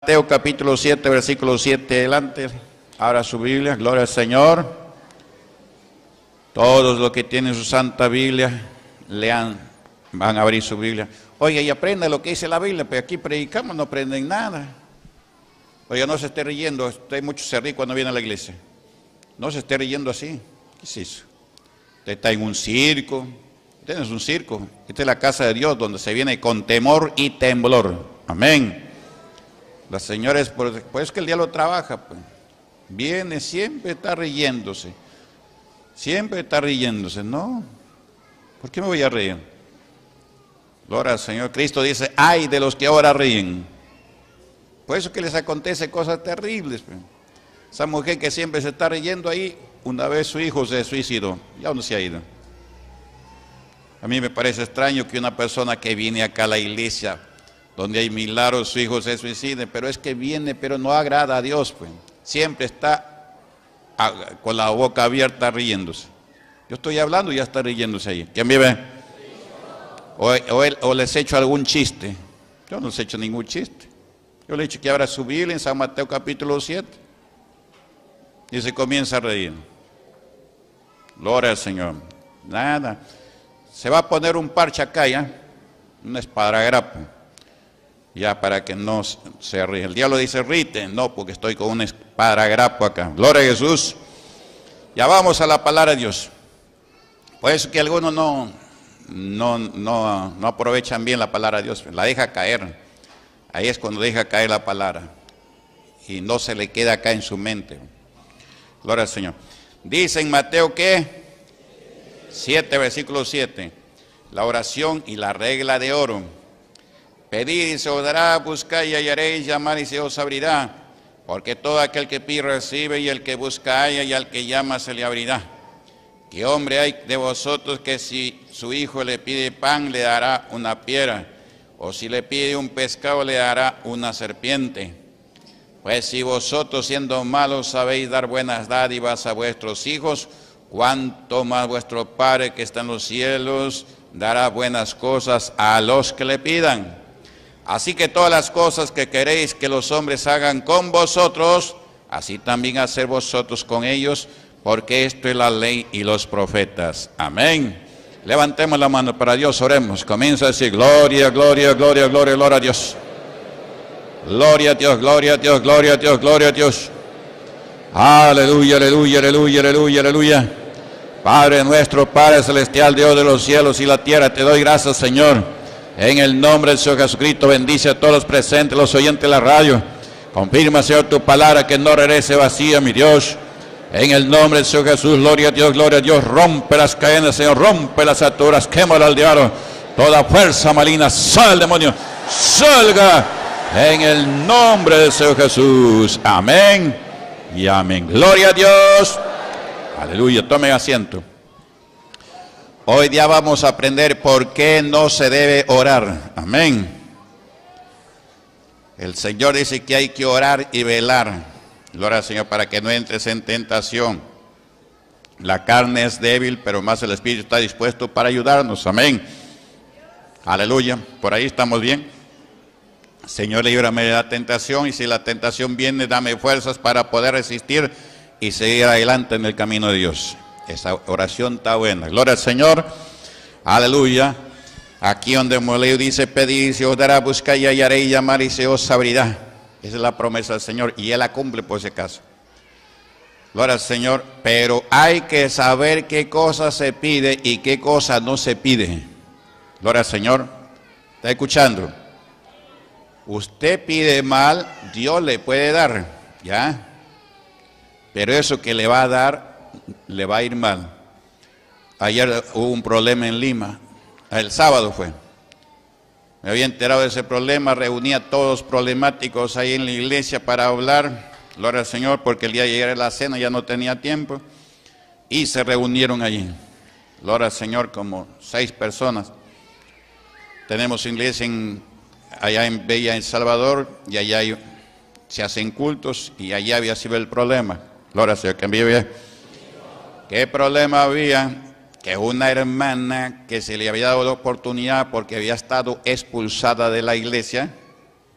Mateo capítulo 7, versículo 7 adelante. Abra su Biblia, gloria al Señor. Todos los que tienen su santa Biblia, lean, van a abrir su Biblia. Oye, y aprenda lo que dice la Biblia, pero aquí predicamos, no aprenden nada. Oye, no se esté riendo, usted mucho se ríe cuando viene a la iglesia. No se esté riendo así. ¿Qué es eso? Usted está en un circo. Usted no es un circo. Esta es la casa de Dios donde se viene con temor y temblor. Amén. Las señoras, pues que el diablo trabaja, pues. Viene, siempre está riéndose. Siempre está riéndose. No. ¿Por qué me voy a reír? Gloria al Señor. Cristo dice, ay de los que ahora ríen. Por eso que les acontece cosas terribles, pues. Esa mujer que siempre se está riendo ahí, una vez su hijo se suicidó. ¿Y a dónde se ha ido? A mí me parece extraño que una persona que viene acá a la iglesia, donde hay milagros, su hijo se suicide, pero es que viene, pero no agrada a Dios, pues. Siempre está con la boca abierta riéndose. Yo estoy hablando y ya está riéndose ahí. ¿Quién vive? O les he hecho algún chiste. Yo no les he hecho ningún chiste. Yo le he dicho que abra su Biblia en San Mateo capítulo 7. Y se comienza a reír. Gloria al Señor. Nada. Se va a poner un parche acá ya. Un esparadrapo. Ya para que no se ríe. El diablo dice, rite. No, porque estoy con un esparadrapo acá. Gloria a Jesús. Ya vamos a la palabra de Dios. Por eso que algunos no aprovechan bien la palabra de Dios. La deja caer. Ahí es cuando deja caer la palabra. Y no se le queda acá en su mente. Gloria al Señor. Dice en Mateo que 7, versículo 7. La oración y la regla de oro. Pedid y se os dará, buscad y hallaréis, llamad y se os abrirá. Porque todo aquel que pide recibe, y el que busca halla, y al que llama se le abrirá. ¿Qué hombre hay de vosotros que si su hijo le pide pan, le dará una piedra? O si le pide un pescado, le dará una serpiente? Pues si vosotros siendo malos sabéis dar buenas dádivas a vuestros hijos, cuánto más vuestro Padre que está en los cielos dará buenas cosas a los que le pidan. Así que todas las cosas que queréis que los hombres hagan con vosotros, así también haced vosotros con ellos, porque esto es la ley y los profetas. Amén. Levantemos la mano para Dios, oremos. Comienza a decir, gloria, gloria, gloria, gloria, gloria a Dios. Gloria a Dios, gloria a Dios, gloria a Dios, gloria a Dios. Aleluya, aleluya, aleluya, aleluya, aleluya. Padre nuestro, Padre celestial, Dios de los cielos y la tierra, te doy gracias, Señor. En el nombre del Señor Jesucristo, bendice a todos los presentes, los oyentes de la radio. Confirma, Señor, tu palabra que no regrese vacía, mi Dios. En el nombre del Señor Jesús, gloria a Dios, gloria a Dios. Rompe las cadenas, Señor, rompe las ataduras, quémala al diablo. Toda fuerza maligna, sal, demonio, salga. En el nombre del Señor Jesús. Amén y amén. Gloria a Dios. Aleluya. Tomen asiento. Hoy día vamos a aprender por qué no se debe orar. Amén. El Señor dice que hay que orar y velar. Gloria al Señor, para que no entres en tentación. La carne es débil, pero más el Espíritu está dispuesto para ayudarnos. Amén. Aleluya. Por ahí estamos bien. Señor, líbrame de la tentación, y si la tentación viene, dame fuerzas para poder resistir y seguir adelante en el camino de Dios. Esa oración está buena. Gloria al Señor. Aleluya. Aquí donde Moleo dice, pedid y se os dará, buscad y hallaréis, llamar y se os abrirá. Esa es la promesa del Señor y Él la cumple por ese caso. Gloria al Señor. Pero hay que saber qué cosa se pide y qué cosa no se pide. Gloria al Señor. ¿Está escuchando? Usted pide mal, Dios le puede dar, ¿ya? Pero eso que le va a dar, le va a ir mal. Ayer hubo un problema en Lima, el sábado fue. Me había enterado de ese problema, reuní a todos los problemáticos ahí en la iglesia para hablar, gloria al Señor, porque el día de llegar a la cena ya no tenía tiempo, y se reunieron allí. Gloria al Señor, como 6 personas. Tenemos iglesia allá en Bella, en Salvador, y allá se hacen cultos, y allá había sido el problema. Gloria al Señor, que vive. ¿Qué problema había? Que una hermana que se le había dado la oportunidad porque había estado expulsada de la iglesia,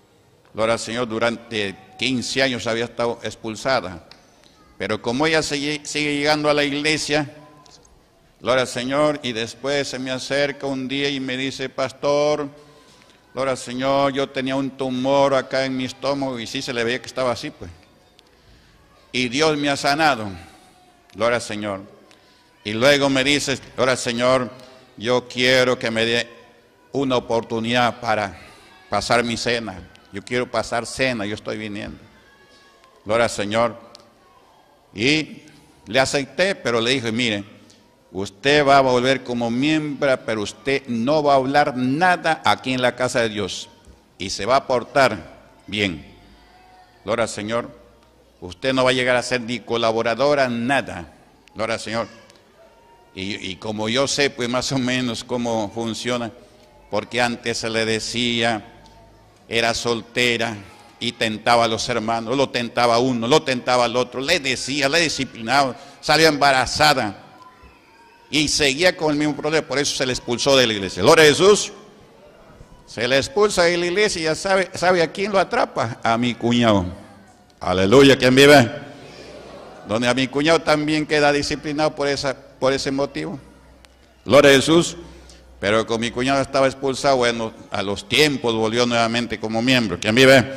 Gloria al Señor, durante 15 años había estado expulsada. Pero como ella sigue llegando a la iglesia, gloria al Señor, y después se me acerca un día y me dice, pastor, gloria al Señor, yo tenía un tumor acá en mi estómago, y sí se le veía que estaba así, pues. Y Dios me ha sanado, gloria al Señor. Y luego me dice, gloria al Señor, yo quiero que me dé una oportunidad para pasar mi cena. Yo quiero pasar cena, yo estoy viniendo. Gloria al Señor. Y le acepté, pero le dije, mire, usted va a volver como miembro, pero usted no va a hablar nada aquí en la casa de Dios. Y se va a portar bien. Gloria al Señor. Usted no va a llegar a ser ni colaboradora, nada. Gloria al Señor. Y como yo sé, pues más o menos cómo funciona, porque antes se le decía, era soltera y tentaba a los hermanos, lo tentaba a uno, lo tentaba al otro, le decía, le disciplinaba, salió embarazada y seguía con el mismo problema, por eso se le expulsó de la iglesia. Gloria a Jesús. Se le expulsa de la iglesia y ya sabe a quién lo atrapa, a mi cuñado. Aleluya, ¿quién vive? Donde a mi cuñado también queda disciplinado por ese motivo. Gloria a Jesús. Pero con mi cuñado estaba expulsado, bueno, a los tiempos volvió nuevamente como miembro. ¿Quién vive?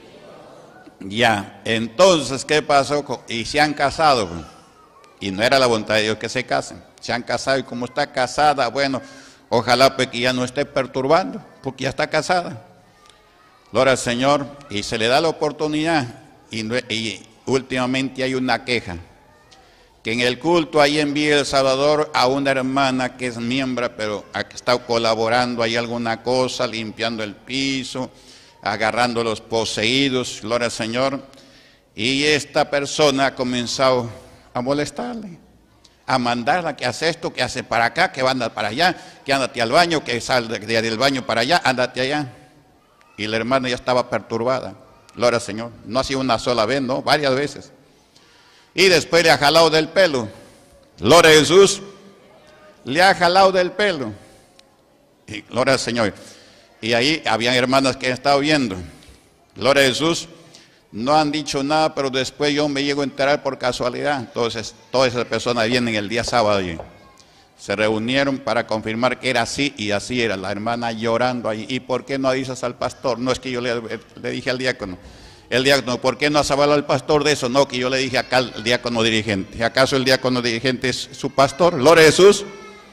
Ya, entonces, ¿qué pasó? Y se han casado, y no era la voluntad de Dios que se casen. Se han casado y como está casada, bueno, ojalá pues que ya no esté perturbando, porque ya está casada. Gloria al Señor, y se le da la oportunidad, y últimamente hay una queja, que en el culto ahí en Villa El Salvador a una hermana que es miembro, pero ha estado colaborando ahí alguna cosa, limpiando el piso, agarrando los poseídos, gloria al Señor, y esta persona ha comenzado a molestarle, a mandarla que hace esto, que hace para acá, que anda para allá, que ándate al baño, que sal del baño para allá, ándate allá. Y la hermana ya estaba perturbada, gloria al Señor, no ha sido una sola vez, no, varias veces. Y después le ha jalado del pelo, gloria a Jesús, le ha jalado del pelo, y gloria al Señor. Y ahí habían hermanas que han estado viendo, gloria a Jesús, no han dicho nada, pero después yo me llego a enterar por casualidad. Entonces, todas esas personas vienen el día sábado y se reunieron para confirmar que era así, y así era, la hermana llorando ahí. ¿Y por qué no avisas al pastor? No, es que yo le dije al diácono, ¿por qué no has hablado al pastor de eso? No, que yo le dije acá al diácono dirigente. ¿Acaso el diácono dirigente es su pastor? Gloria a Jesús.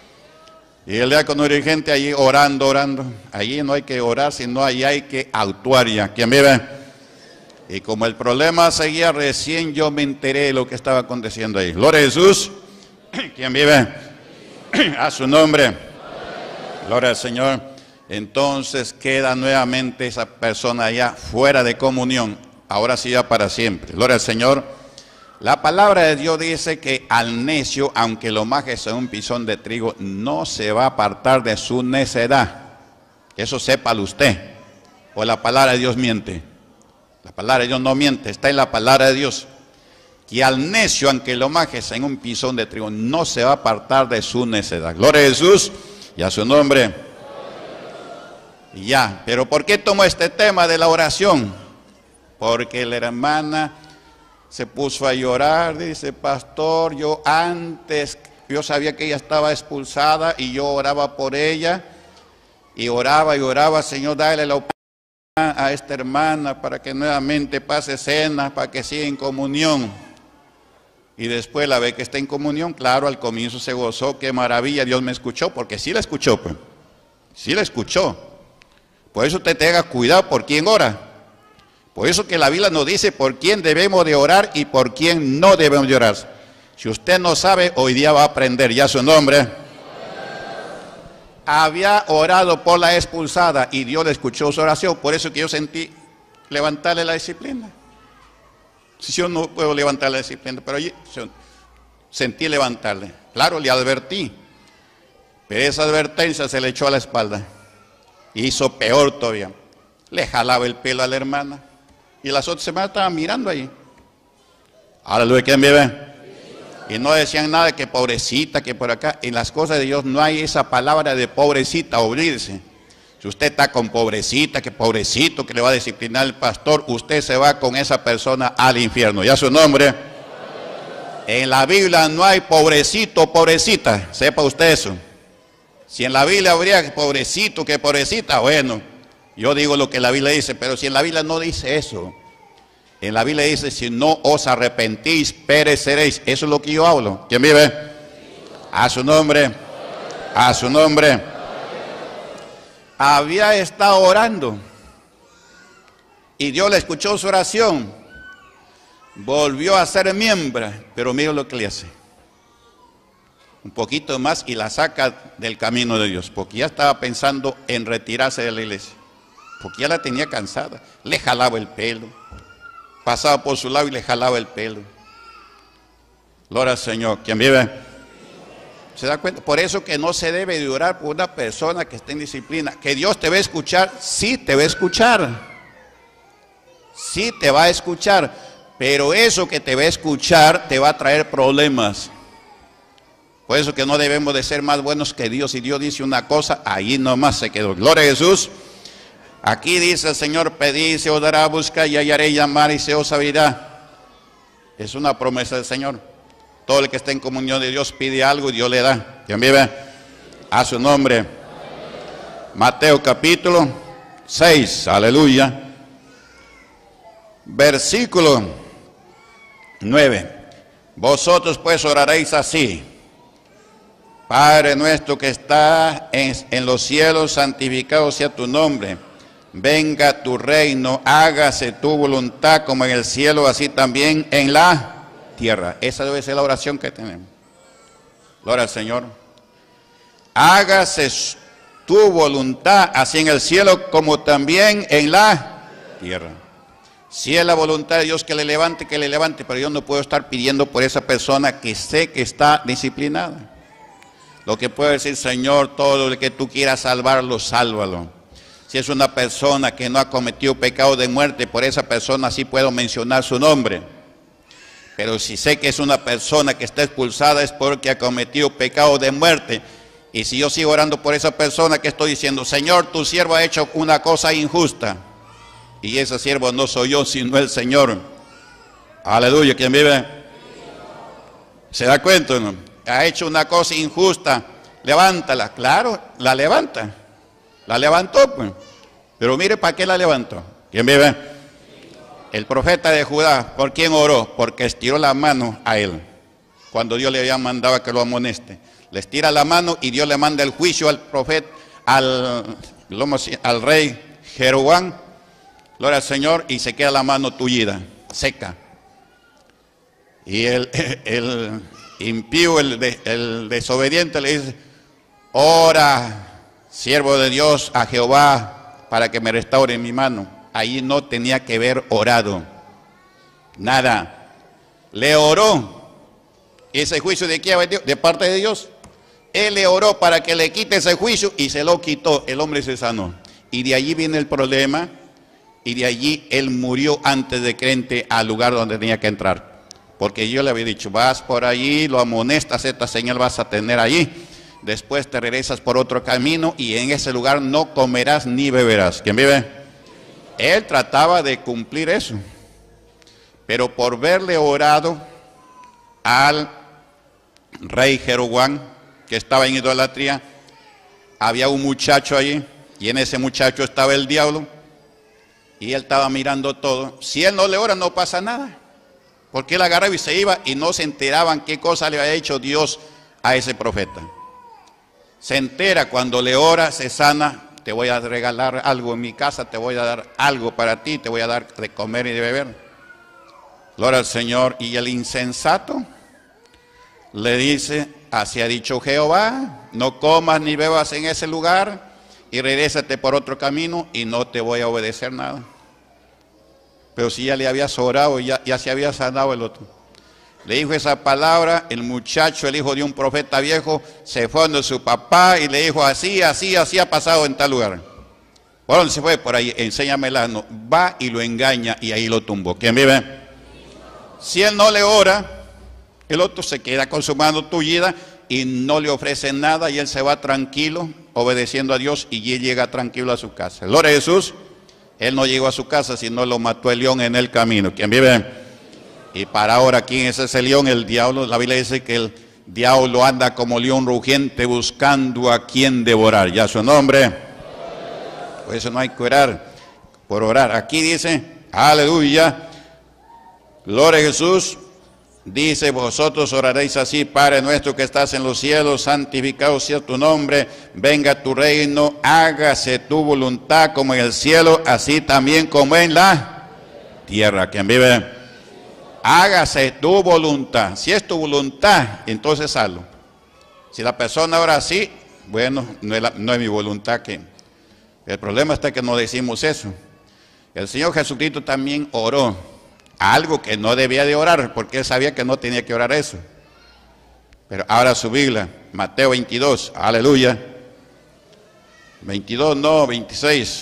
Y el diácono dirigente allí orando. Allí no hay que orar, sino allí hay que actuar ya. ¿Quién vive? Y como el problema seguía, recién yo me enteré de lo que estaba aconteciendo ahí. Gloria a Jesús. ¿Quién vive? A su nombre. Gloria al Señor. Entonces queda nuevamente esa persona allá fuera de comunión. Ahora sí ya para siempre. Gloria al Señor. La palabra de Dios dice que al necio, aunque lo majes en un pisón de trigo, no se va a apartar de su necedad. Eso sépalo usted. O la palabra de Dios miente. La palabra de Dios no miente, está en la palabra de Dios. Que al necio, aunque lo majes en un pisón de trigo, no se va a apartar de su necedad. Gloria a Jesús y a su nombre. Y ya, pero ¿por qué tomo este tema de la oración? Porque la hermana se puso a llorar, dice, pastor, yo sabía que ella estaba expulsada y yo oraba por ella, y oraba, Señor, dale la oportunidad a esta hermana para que nuevamente pase cena, para que siga en comunión. Y después la ve que está en comunión, claro, al comienzo se gozó, qué maravilla, Dios me escuchó, porque sí la escuchó, pues, sí la escuchó. Por eso te tengas cuidado por quién ora. Por eso que la Biblia nos dice por quién debemos de orar y por quién no debemos de orar. Si usted no sabe, hoy día va a aprender ya su nombre. Había orado por la expulsada y Dios le escuchó su oración. Por eso que yo sentí levantarle la disciplina. Si yo no puedo levantar la disciplina, pero yo sentí levantarle. Claro, le advertí. Pero esa advertencia se le echó a la espalda. Y hizo peor todavía. Le jalaba el pelo a la hermana. Y las otras semanas estaban mirando ahí. Aleluya, ¿quién vive? Y no decían nada que pobrecita, que por acá. En las cosas de Dios no hay esa palabra de pobrecita, abrirse. Si usted está con pobrecita, que pobrecito, que le va a disciplinar el pastor, usted se va con esa persona al infierno. ¿Ya su nombre? En la Biblia no hay pobrecito o pobrecita, sepa usted eso. Si en la Biblia habría pobrecito, que pobrecita, bueno, yo digo lo que la Biblia dice, pero si en la Biblia no dice eso, en la Biblia dice, si no os arrepentís, pereceréis. Eso es lo que yo hablo. ¿Quién vive? A su nombre, a su nombre. Había estado orando y Dios le escuchó su oración, volvió a ser miembro, pero mira lo que le hace, un poquito más y la saca del camino de Dios, porque ya estaba pensando en retirarse de la iglesia, porque ya la tenía cansada, le jalaba el pelo, pasaba por su lado y le jalaba el pelo. Gloria al Señor. ¿Quién vive? ¿Se da cuenta? Por eso que no se debe de orar por una persona que esté en disciplina. Que Dios te va a escuchar, sí te va a escuchar. Sí te va a escuchar. Pero eso que te va a escuchar te va a traer problemas. Por eso que no debemos de ser más buenos que Dios. Si Dios dice una cosa, ahí nomás se quedó. Gloria a Jesús. Aquí dice el Señor, pedid, se os dará, buscar y hallaré, llamar y se os abrirá. Es una promesa del Señor. Todo el que esté en comunión de Dios pide algo y Dios le da. ¿Quién vive? A su nombre. Mateo capítulo 6, aleluya. Versículo 9. Vosotros pues oraréis así: Padre nuestro que está en los cielos, santificado sea tu nombre. Venga tu reino, hágase tu voluntad como en el cielo, así también en la tierra. Esa debe ser la oración que tenemos. Gloria al Señor. Hágase tu voluntad, así en el cielo como también en la tierra. Si es la voluntad de Dios que le levante, pero yo no puedo estar pidiendo por esa persona que sé que está disciplinada. Lo que puedo decir, Señor, todo lo que tú quieras salvarlo, sálvalo. Si es una persona que no ha cometido pecado de muerte, por esa persona sí puedo mencionar su nombre. Pero si sé que es una persona que está expulsada es porque ha cometido pecado de muerte. Y si yo sigo orando por esa persona, que estoy diciendo, Señor, tu siervo ha hecho una cosa injusta. Y ese siervo no soy yo, sino el Señor. Aleluya. ¿Quién vive? ¿Se da cuenta, no? Ha hecho una cosa injusta. Levántala. Claro, la levanta. La levantó, pues. Pero mire para qué la levantó. ¿Quién vive? El profeta de Judá, ¿por quién oró? Porque estiró la mano a él. Cuando Dios le había mandado que lo amoneste. Le estira la mano y Dios le manda el juicio al profeta, al rey Jeroboam. Gloria al Señor, y se queda la mano tullida, seca. Y el impío, el desobediente le dice, ora, siervo de Dios, a Jehová, para que me restaure mi mano. Ahí no tenía que ver orado, nada. Le oró. ¿Ese juicio de quién? De parte de Dios. Él le oró para que le quite ese juicio y se lo quitó. El hombre se sanó. Y de allí viene el problema. Y de allí él murió antes de que entre al lugar donde tenía que entrar. Porque yo le había dicho, vas por allí, lo amonestas, esta señal vas a tener allí. Después te regresas por otro camino y en ese lugar no comerás ni beberás. ¿Quién vive? Él trataba de cumplir eso. Pero por verle orado al rey Jeroboam, que estaba en idolatría, había un muchacho allí y en ese muchacho estaba el diablo. Y él estaba mirando todo. Si él no le ora, no pasa nada. Porque él agarraba y se iba y no se enteraban qué cosa le había hecho Dios a ese profeta. Se entera cuando le ora, se sana. Te voy a regalar algo en mi casa, te voy a dar algo para ti, te voy a dar de comer y de beber. Gloria al Señor. Y el insensato le dice, así ha dicho Jehová, no comas ni bebas en ese lugar. Y regrésate por otro camino y no te voy a obedecer nada. Pero si ya le habías orado, ya se había sanado el otro. Le dijo esa palabra, el muchacho, el hijo de un profeta viejo, se fue donde su papá y le dijo, así ha pasado en tal lugar. ¿Por dónde se fue? Por ahí, enséñamela. No, va y lo engaña y ahí lo tumbó. ¿Quién vive? Si él no le ora, el otro se queda con su mano tullida y no le ofrece nada y él se va tranquilo. obedeciendo a Dios y él llega tranquilo a su casa. Gloria a Jesús. Él no llegó a su casa, sino lo mató el león en el camino. ¿Quién vive? Y para ahora, ¿quién es ese león? El diablo. La Biblia dice que el diablo anda como león rugiente buscando a quien devorar. Ya su nombre. Por eso no hay que orar por orar. Aquí dice, aleluya, gloria a Jesús. Dice, vosotros oraréis así: Padre nuestro que estás en los cielos, santificado sea tu nombre, venga tu reino, hágase tu voluntad como en el cielo, así también como en la tierra. ¿Quién vive? Hágase tu voluntad. Si es tu voluntad, entonces hazlo. Si la persona ora así, bueno, no es mi voluntad. El problema está que no decimos eso. El Señor Jesucristo también oró algo que no debía de orar, porque él sabía que no tenía que orar eso. Pero ahora su Biblia, Mateo 22, aleluya. 22, no, 26.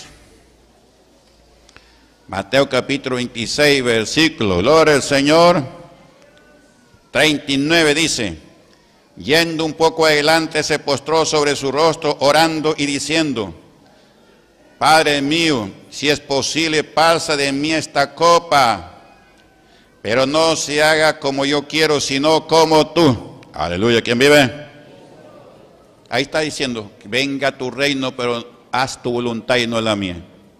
Mateo capítulo 26, versículo, gloria al Señor. 39 dice, yendo un poco adelante se postró sobre su rostro orando y diciendo, Padre mío, si es posible, pasa de mí esta copa, pero no se haga como yo quiero, sino como tú. Aleluya, ¿quién vive? Ahí está diciendo, venga tu reino, pero haz tu voluntad y no la mía.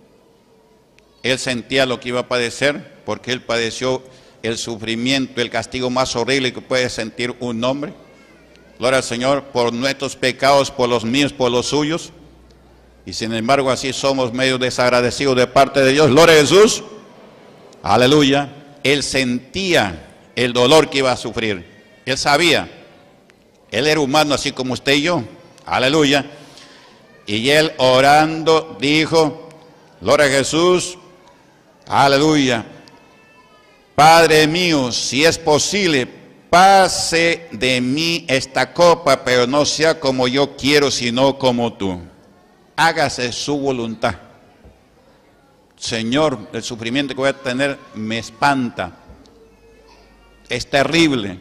Él sentía lo que iba a padecer, porque él padeció el sufrimiento, el castigo más horrible que puede sentir un hombre. Gloria al Señor, por nuestros pecados, por los míos, por los suyos. Y sin embargo así somos medio desagradecidos de parte de Dios. Gloria a Jesús. Aleluya. Él sentía el dolor que iba a sufrir. Él sabía. Él era humano así como usted y yo. Aleluya. Y él orando dijo, gloria a Jesús. Aleluya. Padre mío, si es posible, pase de mí esta copa, pero no sea como yo quiero, sino como tú. Hágase su voluntad. Señor, el sufrimiento que voy a tener me espanta. Es terrible.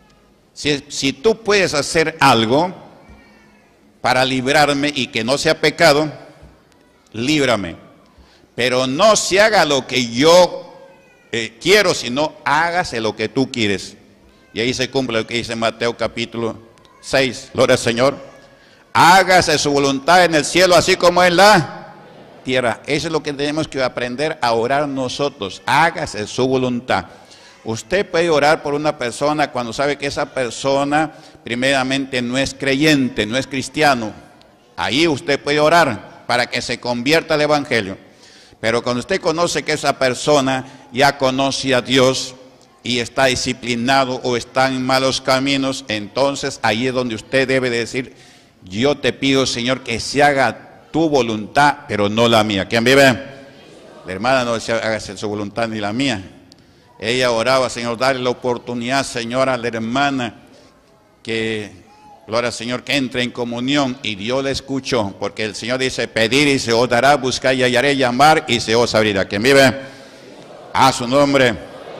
Si tú puedes hacer algo para librarme y que no sea pecado, líbrame. Pero no se haga lo que yo quiero, sino hágase lo que tú quieres. Y ahí se cumple lo que dice Mateo capítulo 6. Gloria al Señor. Hágase su voluntad en el cielo, así como en la tierra. Eso es lo que tenemos que aprender a orar nosotros. Hágase su voluntad. Usted puede orar por una persona cuando sabe que esa persona primeramente no es creyente, no es cristiano. Ahí usted puede orar para que se convierta al evangelio. Pero cuando usted conoce que esa persona ya conoce a Dios y está disciplinado o está en malos caminos, entonces ahí es donde usted debe decir, yo te pido, Señor, que se haga tu voluntad, pero no la mía. ¿Quién vive? La hermana no decía, hágase su voluntad ni la mía. Ella oraba, Señor, dale la oportunidad, Señor, a la hermana que, gloria al Señor, que entre en comunión. Y Dios le escuchó, porque el Señor dice, pedir y se os dará, buscar y hallaré, llamar y se os abrirá. ¿Quién vive? A su nombre.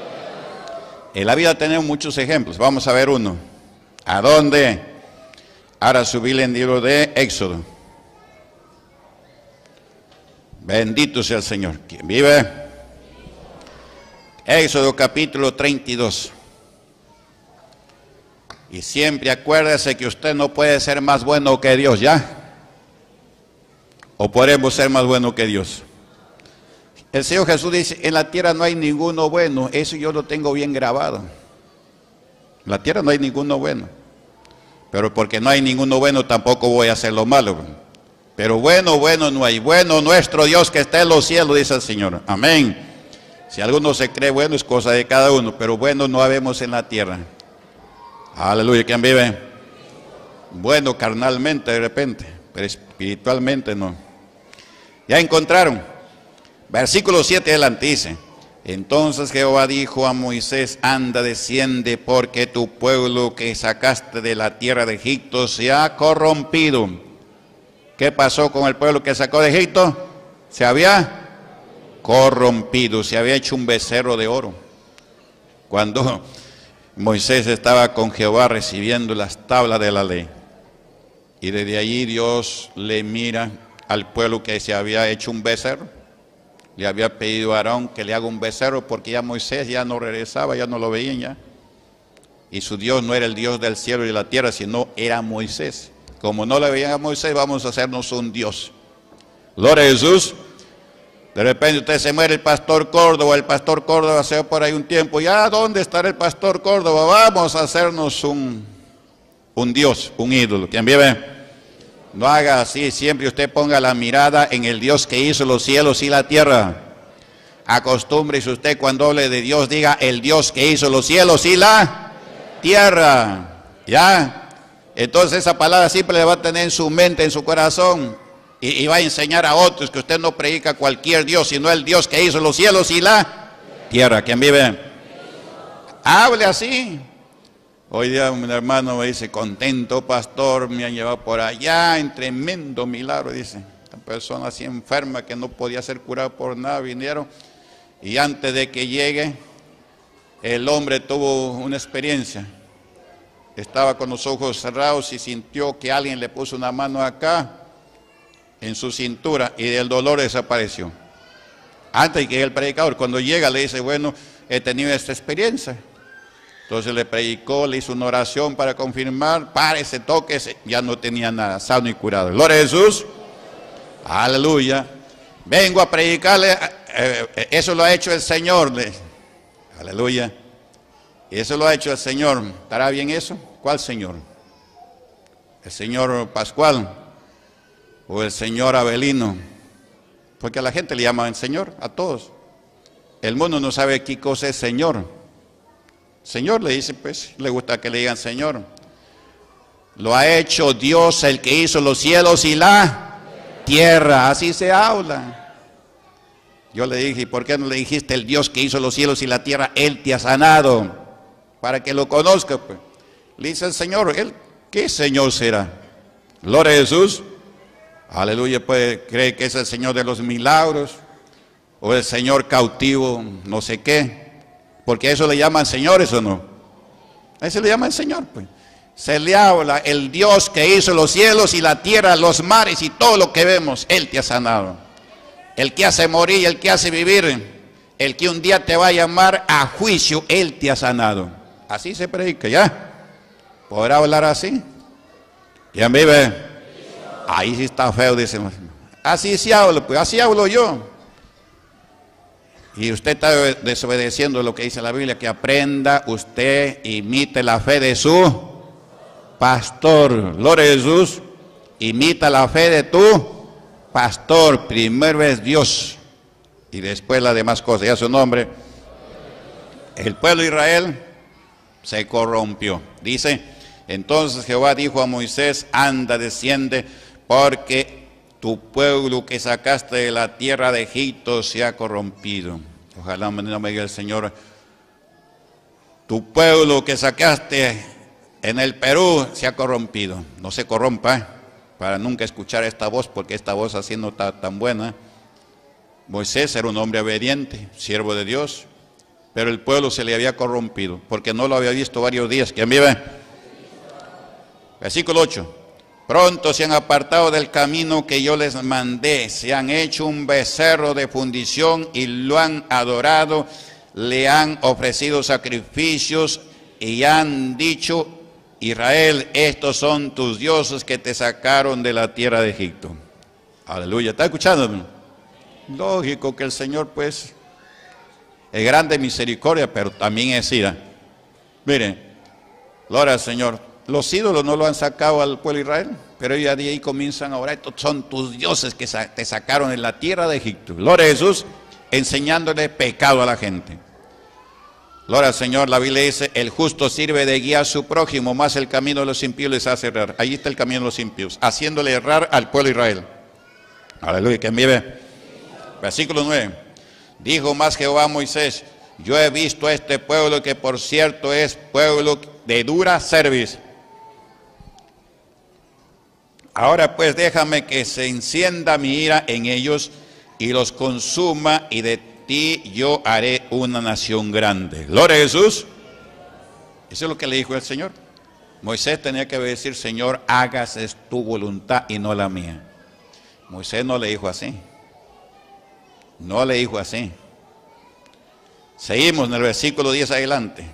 En la vida tenemos muchos ejemplos. Vamos a ver uno. ¿A dónde? Ahora subir en el libro de Éxodo. Bendito sea el Señor. ¿Quién vive? Éxodo capítulo 32. Y siempre acuérdese que usted no puede ser más bueno que Dios, ¿ya? ¿O podemos ser más buenos que Dios? El Señor Jesús dice, en la tierra no hay ninguno bueno. Eso yo lo tengo bien grabado. En la tierra no hay ninguno bueno. Pero porque no hay ninguno bueno, tampoco voy a hacer lo malo. Pero bueno no hay. Bueno nuestro Dios que está en los cielos, dice el Señor. Amén. Si alguno se cree bueno, es cosa de cada uno. Pero bueno no habemos en la tierra. Aleluya. ¿Quién vive? Bueno carnalmente de repente, pero espiritualmente no. Ya encontraron. Versículo 7 adelante dice. Entonces Jehová dijo a Moisés, anda, desciende, porque tu pueblo que sacaste de la tierra de Egipto se ha corrompido. ¿Qué pasó con el pueblo que sacó de Egipto? Se había corrompido, se había hecho un becerro de oro. Cuando Moisés estaba con Jehová recibiendo las tablas de la ley. Y desde allí Dios le mira al pueblo que se había hecho un becerro. Le había pedido a Aarón que le haga un becerro porque ya Moisés ya no regresaba, ya no lo veían ya. Y su Dios no era el Dios del cielo y de la tierra, sino era Moisés. Como no le veían a Moisés, vamos a hacernos un Dios. Gloria a Jesús. De repente usted se muere el pastor Córdoba, el pastor Córdoba se va por ahí un tiempo. Ya, ¿dónde estará el pastor Córdoba? Vamos a hacernos un Dios, un ídolo. ¿Quién vive? No haga así, siempre usted ponga la mirada en el Dios que hizo los cielos y la tierra. Acostúmbrese usted cuando hable de Dios, diga el Dios que hizo los cielos y la tierra. ¿Ya? Entonces esa palabra siempre le va a tener en su mente, en su corazón. Y va a enseñar a otros que usted no predica cualquier Dios, sino el Dios que hizo los cielos y la tierra. ¿Quién vive? Hable así. Hoy día un hermano me dice, contento pastor, me han llevado por allá, en tremendo milagro, dice. Una persona así enferma que no podía ser curada por nada, vinieron. Y antes de que llegue, el hombre tuvo una experiencia. Estaba con los ojos cerrados y sintió que alguien le puso una mano acá, en su cintura, y el dolor desapareció. Antes de que el predicador, cuando llega, le dice, bueno, he tenido esta experiencia. Entonces le predicó, le hizo una oración para confirmar, párese, tóquese, ya no tenía nada, sano y curado. Gloria a Jesús. Aleluya. Vengo a predicarle, eso lo ha hecho el Señor. Aleluya. Eso lo ha hecho el Señor. ¿Estará bien eso? ¿Cuál Señor? ¿El Señor Pascual o el Señor Abelino? Porque a la gente le llaman Señor, a todos. El mundo no sabe qué cosa es Señor. Señor le dice, pues, le gusta que le digan Señor. Lo ha hecho Dios, el que hizo los cielos y la tierra. Así se habla. Yo le dije, ¿por qué no le dijiste el Dios que hizo los cielos y la tierra? Él te ha sanado. Para que lo conozca, pues. Le dice el Señor, ¿él qué Señor será? Gloria a Jesús. Aleluya, pues cree que es el Señor de los milagros. O el Señor cautivo, no sé qué. Porque a eso le llaman señores o no. A eso le llaman Señor, pues. Se le habla el Dios que hizo los cielos y la tierra, los mares y todo lo que vemos. Él te ha sanado. El que hace morir y el que hace vivir. El que un día te va a llamar a juicio, Él te ha sanado. Así se predica, ¿ya? ¿Podrá hablar así? ¿Quién vive? Ahí sí está feo, dice. Así se habla, pues así hablo yo. Y usted está desobedeciendo lo que dice la Biblia, que aprenda usted, imite la fe de su pastor. Gloria a Jesús. Imita la fe de tu pastor. Primero es Dios y después las demás cosas. Ya su nombre. El pueblo de Israel se corrompió. Dice, entonces Jehová dijo a Moisés, anda, desciende, porque tu pueblo que sacaste de la tierra de Egipto se ha corrompido. Ojalá no me diga el Señor, tu pueblo que sacaste en el Perú se ha corrompido. No se corrompa, para nunca escuchar esta voz, porque esta voz así no está tan buena. Moisés era un hombre obediente, siervo de Dios, pero el pueblo se le había corrompido, porque no lo había visto varios días. ¿Quién vive? Versículo 8. Pronto se han apartado del camino que yo les mandé, se han hecho un becerro de fundición y lo han adorado, le han ofrecido sacrificios y han dicho, Israel, estos son tus dioses que te sacaron de la tierra de Egipto. Aleluya, ¿está escuchando? Lógico que el Señor pues es grande misericordia, pero también es ira. Miren, gloria al Señor. Los ídolos no lo han sacado al pueblo de Israel, pero ellos de ahí comienzan a orar. Estos son tus dioses que te sacaron en la tierra de Egipto. Gloria a Jesús, enseñándole pecado a la gente. Gloria al Señor, la Biblia dice, el justo sirve de guía a su prójimo, más el camino de los impíos les hace errar. Ahí está el camino de los impíos, haciéndole errar al pueblo de Israel. Aleluya, ¿quién vive? Versículo 9. Dijo más Jehová a Moisés, yo he visto a este pueblo que por cierto es pueblo de dura cerviz. Ahora pues déjame que se encienda mi ira en ellos y los consuma, y de ti yo haré una nación grande. Gloria a Jesús. Eso es lo que le dijo el Señor. Moisés tenía que decir, Señor, hágase tu voluntad y no la mía. Moisés no le dijo así. No le dijo así. Seguimos en el versículo 10 adelante.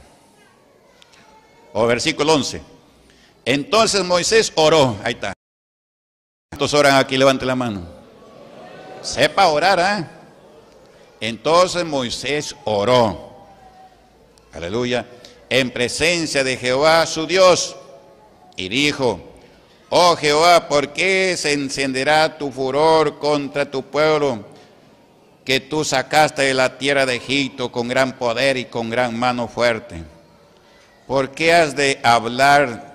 O versículo 11. Entonces Moisés oró. Ahí está. ¿Cuántos oran aquí? Levante la mano. Sepa orar, ¿eh? Entonces Moisés oró. Aleluya. En presencia de Jehová su Dios. Y dijo, oh Jehová, ¿por qué se encenderá tu furor contra tu pueblo, que tú sacaste de la tierra de Egipto con gran poder y con gran mano fuerte? ¿Por qué has de hablar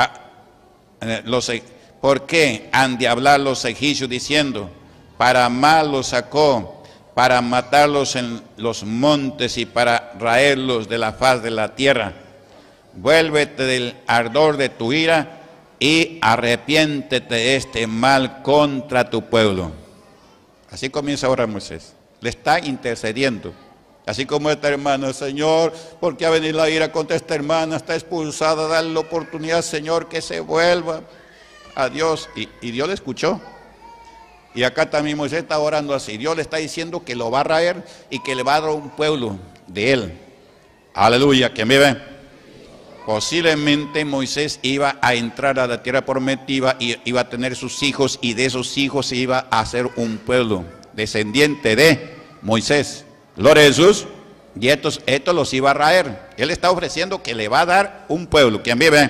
¿por qué han de hablar los egipcios diciendo, para mal los sacó, para matarlos en los montes y para raerlos de la faz de la tierra? Vuélvete del ardor de tu ira y arrepiéntete de este mal contra tu pueblo. Así comienza ahora Moisés. Le está intercediendo. Así como esta hermana, Señor, ¿por qué ha venido la ira contra esta hermana? Está expulsada, dale la oportunidad, Señor, que se vuelva a Dios. Y Dios le escuchó. Y acá también Moisés está orando así. Dios le está diciendo que lo va a raer y que le va a dar un pueblo de él. Aleluya, ¿quién vive? Posiblemente Moisés iba a entrar a la tierra prometida y iba a tener sus hijos, y de esos hijos se iba a hacer un pueblo descendiente de Moisés. Gloria a Jesús. Y estos los iba a raer. Él está ofreciendo que le va a dar un pueblo. ¿Quién vive?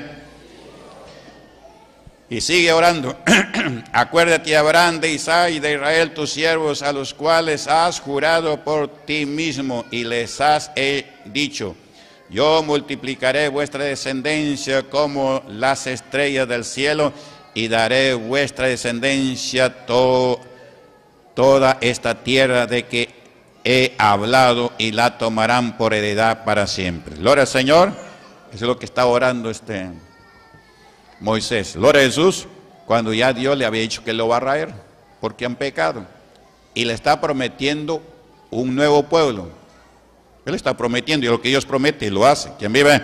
Y sigue orando. Acuérdate, Abraham, de Isaac y de Israel, tus siervos, a los cuales has jurado por ti mismo y les has dicho, yo multiplicaré vuestra descendencia como las estrellas del cielo y daré vuestra descendencia toda esta tierra de que he hablado, y la tomarán por heredad para siempre. Gloria al Señor. Eso es lo que está orando Moisés. Gloria a Jesús. Cuando ya Dios le había dicho que lo va a raer porque han pecado, y le está prometiendo un nuevo pueblo. Él está prometiendo, y lo que Dios promete lo hace. ¿Quién vive?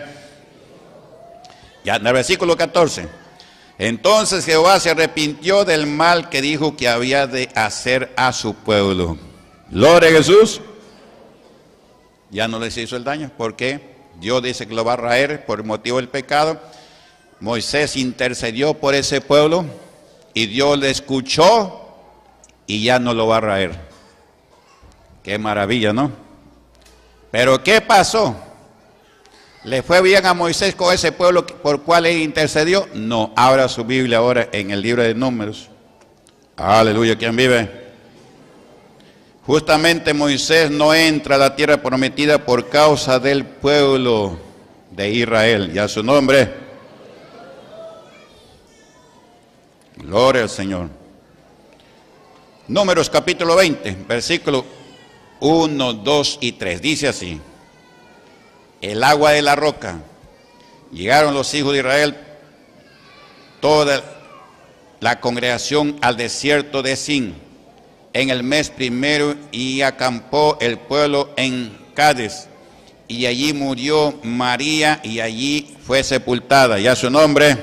Ya en el versículo 14. Entonces Jehová se arrepintió del mal que dijo que había de hacer a su pueblo. Gloria a Jesús. Ya no les hizo el daño, porque Dios dice que lo va a raer por motivo del pecado. Moisés intercedió por ese pueblo y Dios le escuchó y ya no lo va a raer. Qué maravilla, ¿no? Pero ¿qué pasó? ¿Le fue bien a Moisés con ese pueblo por cual él intercedió? No. Abra su Biblia ahora en el libro de Números. Aleluya, ¿quién vive? Justamente Moisés no entra a la tierra prometida por causa del pueblo de Israel. Y a su nombre. Gloria al Señor. Números capítulo 20, versículo 1, 2 y 3. Dice así. El agua de la roca. Llegaron los hijos de Israel, toda la congregación, al desierto de Sin en el mes primero, y acampó el pueblo en Cádiz, y allí murió María, y allí fue sepultada. Y a su nombre.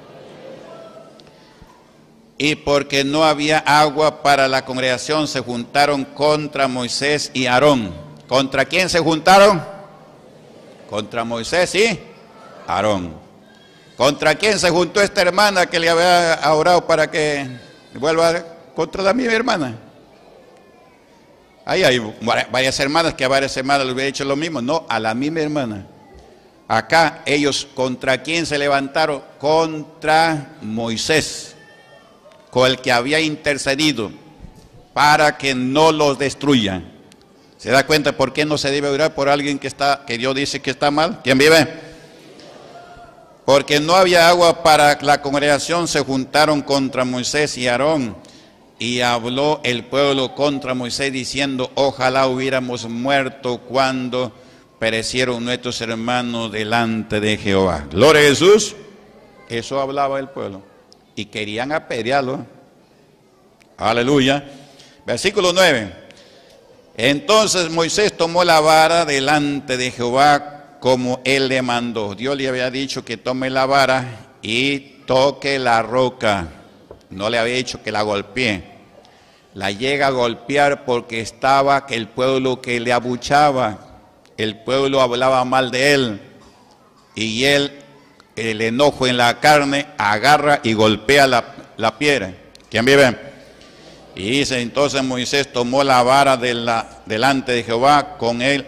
Y porque no había agua para la congregación, se juntaron contra Moisés y Aarón. ¿Contra quién se juntaron? Contra Moisés y Aarón. ¿Contra quién se juntó esta hermana que le había orado para que vuelva? Contra la misma hermana. Ahí hay varias hermanas que a varias hermanas les hubiera dicho lo mismo. No, a la misma hermana. Acá ellos, ¿contra quién se levantaron? Contra Moisés, con el que había intercedido para que no los destruyan. ¿Se da cuenta por qué no se debe orar por alguien que Dios dice que está mal? ¿Quién vive? Porque no había agua para la congregación, se juntaron contra Moisés y Aarón, y habló el pueblo contra Moisés diciendo, ojalá hubiéramos muerto cuando perecieron nuestros hermanos delante de Jehová. Gloria a Jesús. Eso hablaba el pueblo. Y querían apedrearlo. Aleluya. Versículo 9. Entonces Moisés tomó la vara delante de Jehová como él le mandó. Dios le había dicho que tome la vara y toque la roca. No le había dicho que la golpee. La llega a golpear porque estaba el pueblo que le abuchaba. El pueblo hablaba mal de él. Y él, el enojo en la carne, agarra y golpea la piedra. ¿Quién vive? Y dice, entonces Moisés tomó la vara delante de Jehová como él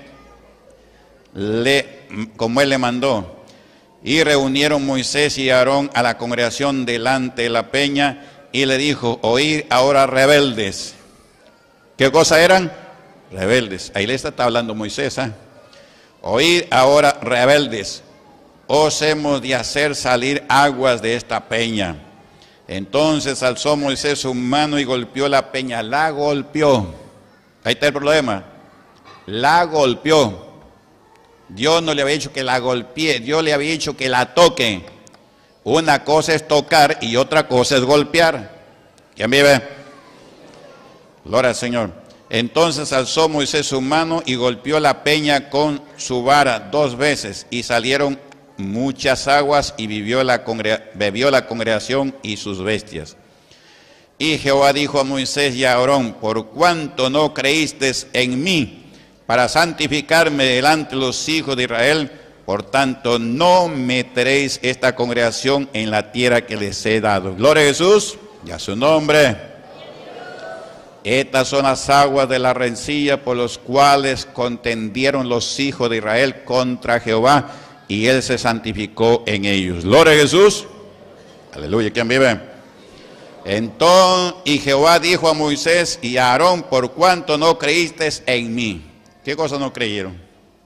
le mandó. Y reunieron Moisés y Aarón a la congregación delante de la peña y le dijo, oíd ahora rebeldes. ¿Qué cosa eran? Rebeldes. Ahí le está hablando Moisés. Oíd ahora rebeldes, os hemos de hacer salir aguas de esta peña. Entonces alzó Moisés su mano y golpeó la peña, la golpeó. Ahí está el problema, la golpeó. Dios no le había dicho que la golpee, Dios le había dicho que la toque. Una cosa es tocar y otra cosa es golpear. ¿Quién vive? Gloria al Señor. Entonces alzó Moisés su mano y golpeó la peña con su vara 2 veces y salieron muchas aguas y bebió la congregación y sus bestias. Y Jehová dijo a Moisés y a Aarón, por cuanto no creísteis en mí para santificarme delante de los hijos de Israel, por tanto no meteréis esta congregación en la tierra que les he dado. Gloria a Jesús y a su nombre. Estas son las aguas de la rencilla por los cuales contendieron los hijos de Israel contra Jehová, y él se santificó en ellos. Gloria a Jesús. Aleluya. ¿Quién vive? Entonces, y Jehová dijo a Moisés y a Aarón, por cuanto no creísteis en mí. ¿Qué cosa no creyeron?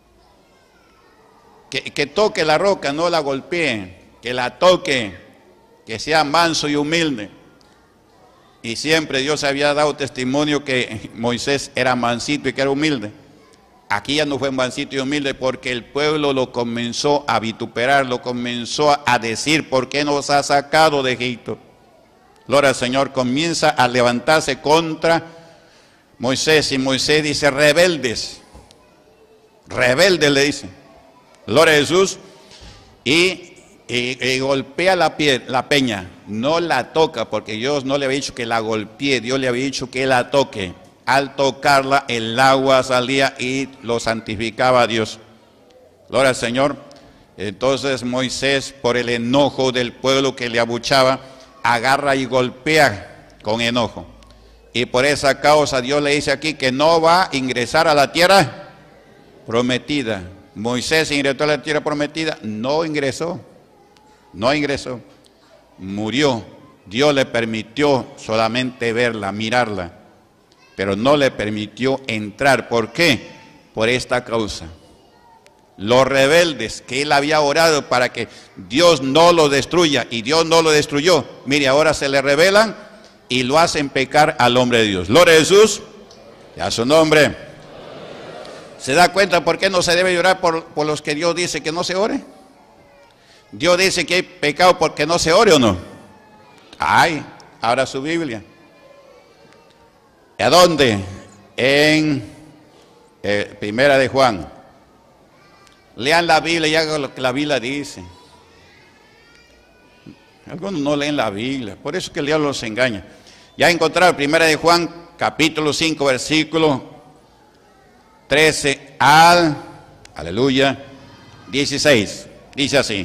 Que toque la roca, no la golpee, que la toque, que sea manso y humilde. Y siempre Dios había dado testimonio que Moisés era mansito y que era humilde. Aquí ya no fue mansito y humilde porque el pueblo lo comenzó a vituperar, lo comenzó a decir, ¿por qué nos ha sacado de Egipto? Gloria al Señor, comienza a levantarse contra Moisés y Moisés dice, rebeldes, rebeldes le dice. Gloria a Jesús. Y golpea la peña, no la toca, porque Dios no le había dicho que la golpee, Dios le había dicho que la toque. Al tocarla, el agua salía y lo santificaba a Dios. Gloria al Señor. Entonces Moisés, por el enojo del pueblo que le abuchaba, agarra y golpea con enojo. Y por esa causa Dios le dice aquí que no va a ingresar a la tierra prometida. Moisés ingresó a la tierra prometida, no ingresó. No ingresó, murió. Dios le permitió solamente verla, mirarla, pero no le permitió entrar. ¿Por qué? Por esta causa. Los rebeldes que él había orado para que Dios no lo destruya, y Dios no lo destruyó. Mire, ahora se le rebelan y lo hacen pecar al hombre de Dios. Gloria a Jesús y a su nombre. ¿Se da cuenta por qué no se debe orar por los que Dios dice que no se ore? Dios dice que hay pecado porque no se ore, ¿o no? Ay, ahora su Biblia. ¿A dónde? En Primera de Juan. Lean la Biblia y hagan lo que la Biblia dice. Algunos no leen la Biblia, por eso que el diablo los engaña. Ya encontraron Primera de Juan, capítulo 5, versículo 13 al, aleluya, 16. Dice así.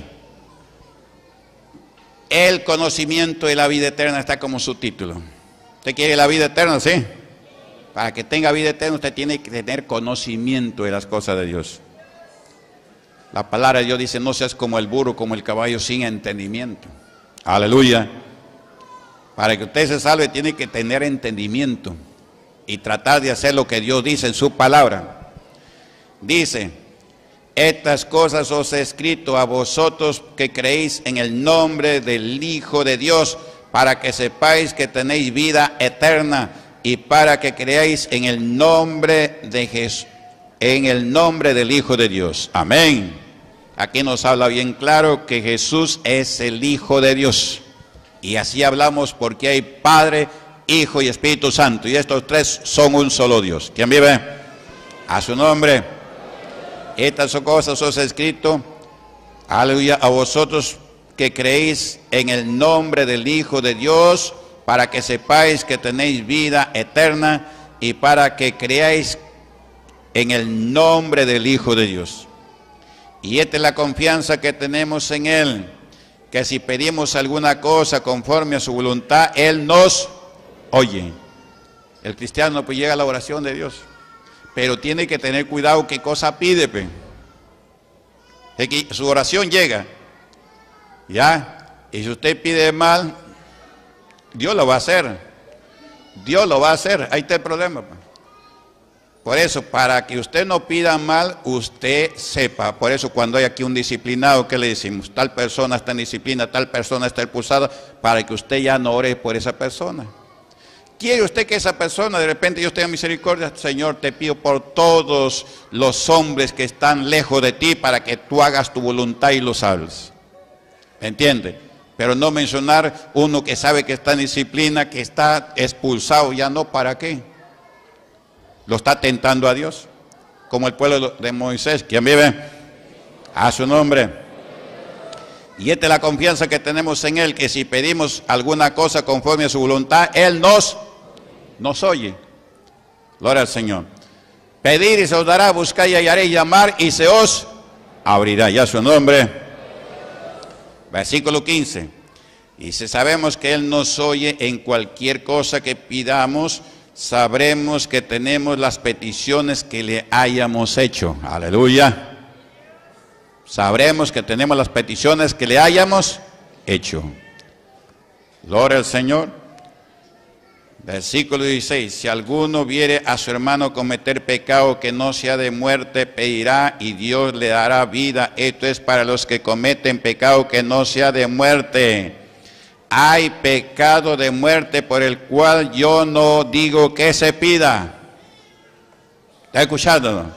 El conocimiento de la vida eterna está como subtítulo. ¿Usted quiere la vida eterna? Sí. Para que tenga vida eterna usted tiene que tener conocimiento de las cosas de Dios. La palabra de Dios dice, no seas como el burro, como el caballo sin entendimiento. Aleluya. Para que usted se salve tiene que tener entendimiento y tratar de hacer lo que Dios dice en su palabra. Dice, estas cosas os he escrito a vosotros que creéis en el nombre del Hijo de Dios, para que sepáis que tenéis vida eterna, y para que creáis en el nombre de Jesús, en el nombre del Hijo de Dios. Amén. Aquí nos habla bien claro que Jesús es el Hijo de Dios. Y así hablamos porque hay Padre, Hijo y Espíritu Santo. Y estos tres son un solo Dios. ¿Quién vive? A su nombre. Estas son cosas os he escrito, aleluya, a vosotros que creéis en el nombre del Hijo de Dios, para que sepáis que tenéis vida eterna y para que creáis en el nombre del Hijo de Dios. Y esta es la confianza que tenemos en Él, que si pedimos alguna cosa conforme a su voluntad, Él nos oye. El cristiano pues llega a la oración de Dios, pero tiene que tener cuidado qué cosa pide, pues. Es que su oración llega, ya, y si usted pide mal, Dios lo va a hacer. Dios lo va a hacer, ahí está el problema, pues. Por eso, para que usted no pida mal, usted sepa. Por eso, cuando hay aquí un disciplinado, ¿qué le decimos? Tal persona está en disciplina, tal persona está expulsada, para que usted ya no ore por esa persona. ¿Quiere usted que esa persona, de repente Dios tenga misericordia? Señor, te pido por todos los hombres que están lejos de ti, para que tú hagas tu voluntad y los salves. ¿Me entiende? Pero no mencionar uno que sabe que está en disciplina, que está expulsado, ya no, ¿para qué? Lo está tentando a Dios, como el pueblo de Moisés. ¿Quién vive? A su nombre. Y esta es la confianza que tenemos en Él, que si pedimos alguna cosa conforme a su voluntad, Él nos oye. Gloria al Señor. Pedir y se os dará, buscar y hallaréis, llamar y se os abrirá. Ya su nombre. Versículo 15. Y si sabemos que Él nos oye en cualquier cosa que pidamos, sabremos que tenemos las peticiones que le hayamos hecho. Aleluya. Sabremos que tenemos las peticiones que le hayamos hecho. Gloria al Señor. Versículo 16. Si alguno viere a su hermano cometer pecado que no sea de muerte, pedirá y Dios le dará vida. Esto es para los que cometen pecado que no sea de muerte. Hay pecado de muerte por el cual yo no digo que se pida. ¿Está escuchando?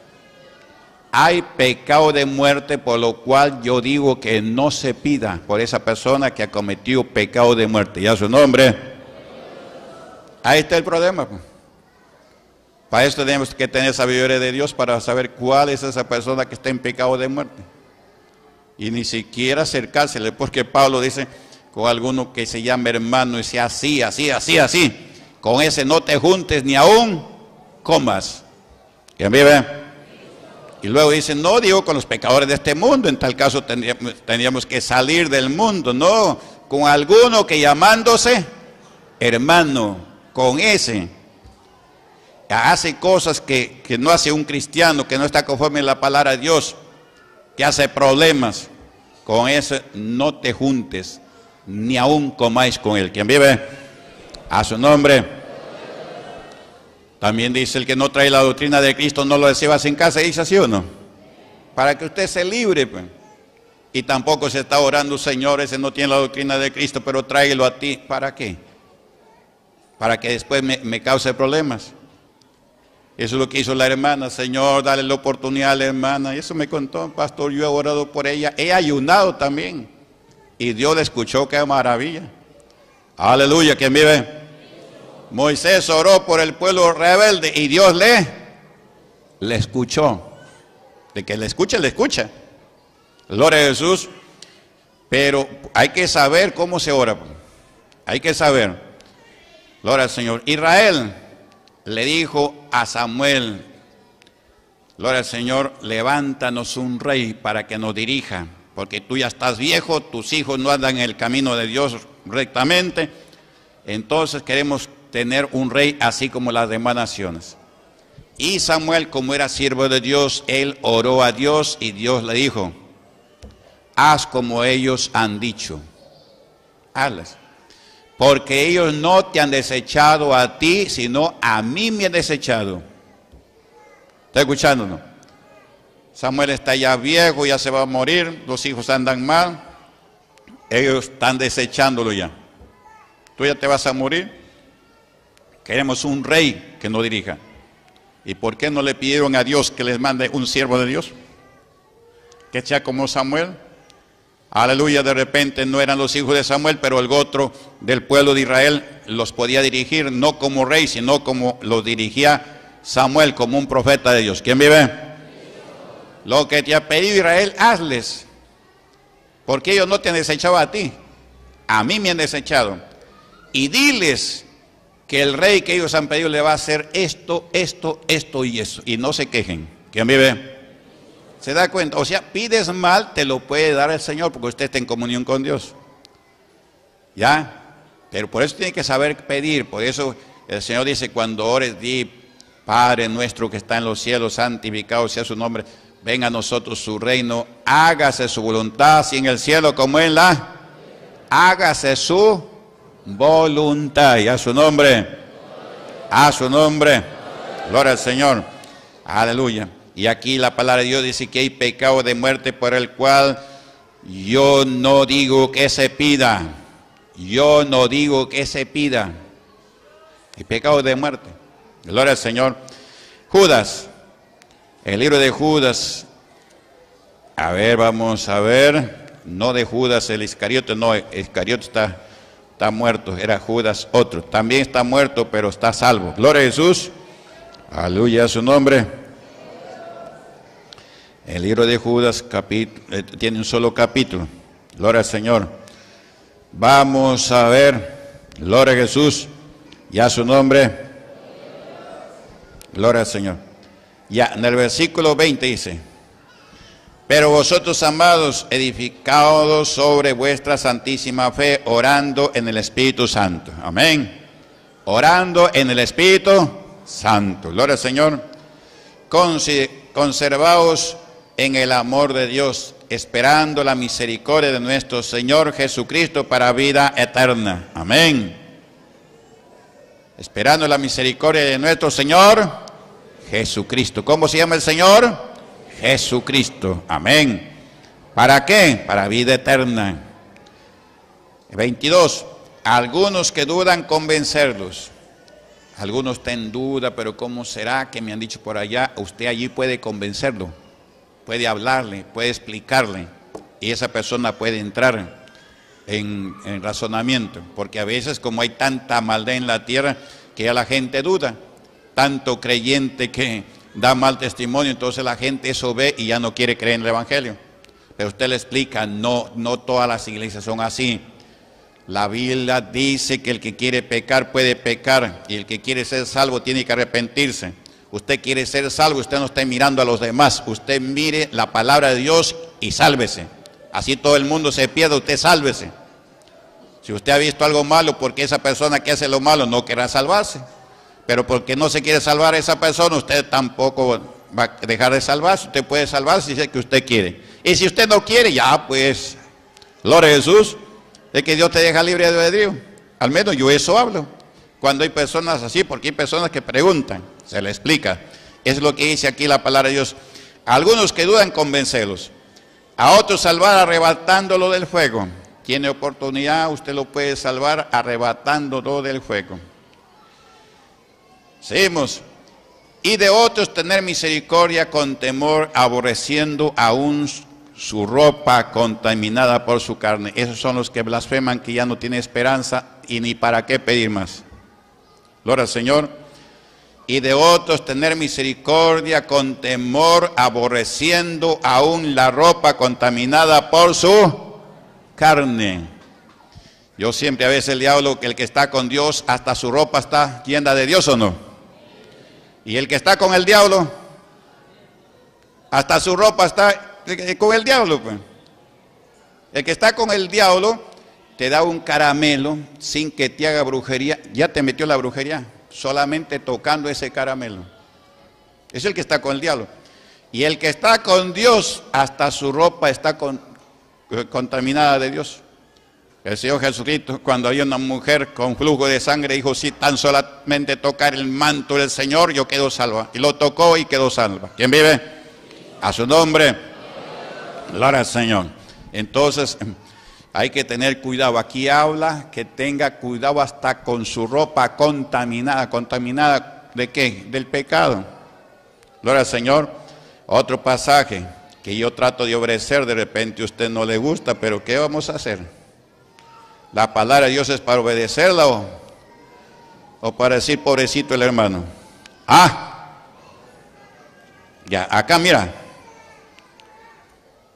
Hay pecado de muerte por lo cual yo digo que no se pida por esa persona que ha cometido pecado de muerte. ¿Ya su nombre? Ahí está el problema. Para esto tenemos que tener sabiduría de Dios para saber cuál es esa persona que está en pecado de muerte. Y ni siquiera acercársele, porque Pablo dice, con alguno que se llame hermano y sea así, con ese no te juntes ni aún comas. ¿Quién vive? Y luego dice, no digo con los pecadores de este mundo, en tal caso tendríamos que salir del mundo, no, con alguno que llamándose hermano, con ese hace cosas que no hace un cristiano, que no está conforme a la palabra de Dios, que hace problemas, con ese no te juntes, ni aún comáis con él. ¿Quién vive? A su nombre. También dice, el que no trae la doctrina de Cristo no lo recibas en casa, dice así o no, para que usted se libre, pues. Y tampoco se está orando, Señor, ese no tiene la doctrina de Cristo, pero tráigalo a ti. ¿Para qué? Para que después me cause problemas. Eso es lo que hizo la hermana. Señor, dale la oportunidad a la hermana. Y eso me contó, pastor, yo he orado por ella, he ayunado también, y Dios le escuchó. ¡Qué maravilla! Aleluya. ¿Quién vive? Moisés oró por el pueblo rebelde y Dios le escuchó. De que le escucha, le escucha. Gloria a Jesús. Pero hay que saber cómo se ora. Hay que saber. Gloria al Señor. Israel le dijo a Samuel, gloria al Señor, levántanos un rey para que nos dirija, porque tú ya estás viejo, tus hijos no andan en el camino de Dios rectamente, entonces queremos tener un rey así como las demás naciones. Y Samuel, como era siervo de Dios, él oró a Dios y Dios le dijo, haz como ellos han dicho, hazles, porque ellos no te han desechado a ti, sino a mí me han desechado. ¿Está escuchando, no? Samuel está ya viejo, ya se va a morir, los hijos andan mal, ellos están desechándolo ya. Tú ya te vas a morir. Queremos un rey que nos dirija. ¿Y por qué no le pidieron a Dios que les mande un siervo de Dios? Que sea como Samuel. Aleluya, de repente no eran los hijos de Samuel, pero el otro del pueblo de Israel los podía dirigir, no como rey, sino como los dirigía Samuel, como un profeta de Dios. ¿Quién vive? Lo que te ha pedido Israel, hazles. Porque ellos no te han desechado a ti. A mí me han desechado. Y diles que el rey que ellos han pedido le va a hacer esto, esto, esto y eso. Y no se quejen. ¿Quién vive? ¿Se da cuenta? O sea, pides mal, te lo puede dar el Señor porque usted está en comunión con Dios. ¿Ya? Pero por eso tiene que saber pedir. Por eso el Señor dice, cuando ores, di, Padre nuestro que está en los cielos, santificado sea su nombre. Venga a nosotros su reino, hágase su voluntad, así en el cielo como en la... Hágase su voluntad, y a su nombre, a su nombre, gloria al Señor, aleluya. Y aquí la palabra de Dios dice que hay pecado de muerte por el cual yo no digo que se pida, yo no digo que se pida, hay pecado de muerte, gloria al Señor. Judas, el libro de Judas, a ver, vamos a ver, no de Judas el Iscariote, no, Iscariote está muerto, era Judas otro, también está muerto pero está salvo, gloria a Jesús, aleluya a su nombre. El libro de Judas tiene un solo capítulo, gloria al Señor. Vamos a ver, gloria a Jesús y a su nombre, gloria al Señor. Ya, en el versículo 20 dice, pero vosotros, amados, edificados sobre vuestra santísima fe, orando en el Espíritu Santo. Amén. Orando en el Espíritu Santo. Gloria al Señor. Conservaos en el amor de Dios, esperando la misericordia de nuestro Señor Jesucristo para vida eterna. Amén. Esperando la misericordia de nuestro Señor Jesucristo. ¿Cómo se llama el Señor? Jesucristo, amén. ¿Para qué? Para vida eterna. 22. Algunos que dudan, convencerlos. Algunos están en duda, pero ¿cómo será que me han dicho por allá? Usted allí puede convencerlo, puede hablarle, puede explicarle, y esa persona puede entrar en razonamiento, porque a veces como hay tanta maldad en la tierra, que ya la gente duda, tanto creyente que da mal testimonio, entonces la gente eso ve y ya no quiere creer en el Evangelio. Pero usted le explica, no todas las iglesias son así. La Biblia dice que el que quiere pecar puede pecar, y el que quiere ser salvo tiene que arrepentirse. Usted quiere ser salvo, usted no está mirando a los demás, usted mire la palabra de Dios y sálvese. Así todo el mundo se pierda, usted sálvese. Si usted ha visto algo malo, porque esa persona que hace lo malo no querrá salvarse. Pero porque no se quiere salvar a esa persona, usted tampoco va a dejar de salvarse. Usted puede salvarse si es que usted quiere. Y si usted no quiere, ya pues, gloria a Jesús, es que Dios te deja libre de albedrío. Al menos yo eso hablo. Cuando hay personas así, porque hay personas que preguntan, se le explica. Es lo que dice aquí la palabra de Dios. A algunos que dudan, convencerlos. A otros salvar arrebatándolo del fuego. Tiene oportunidad, usted lo puede salvar arrebatándolo del fuego. Seguimos. Y de otros tener misericordia con temor, aborreciendo aún su ropa contaminada por su carne. Esos son los que blasfeman, que ya no tienen esperanza y ni para qué pedir más. Gloria al Señor. Y de otros tener misericordia con temor, aborreciendo aún la ropa contaminada por su carne. Yo siempre a veces le hablo que el que está con Dios, hasta su ropa está llena de Dios, ¿o no? Y el que está con el diablo, hasta su ropa está con el diablo, pues. El que está con el diablo te da un caramelo sin que te haga brujería, ya te metió la brujería, solamente tocando ese caramelo. Es el que está con el diablo. Y el que está con Dios, hasta su ropa está contaminada de Dios. El Señor Jesucristo, cuando había una mujer con flujo de sangre, dijo, si tan solamente tocar el manto del Señor, yo quedo salva. Y lo tocó y quedó salva. ¿Quién vive? A su nombre. Gloria al Señor. Entonces, hay que tener cuidado. Aquí habla que tenga cuidado hasta con su ropa contaminada. ¿Contaminada de qué? Del pecado. Gloria al Señor. Otro pasaje que yo trato de obedecer, de repente a usted no le gusta, pero ¿qué vamos a hacer? ¿La palabra de Dios es para obedecerla o para decir pobrecito el hermano? Ya, acá mira,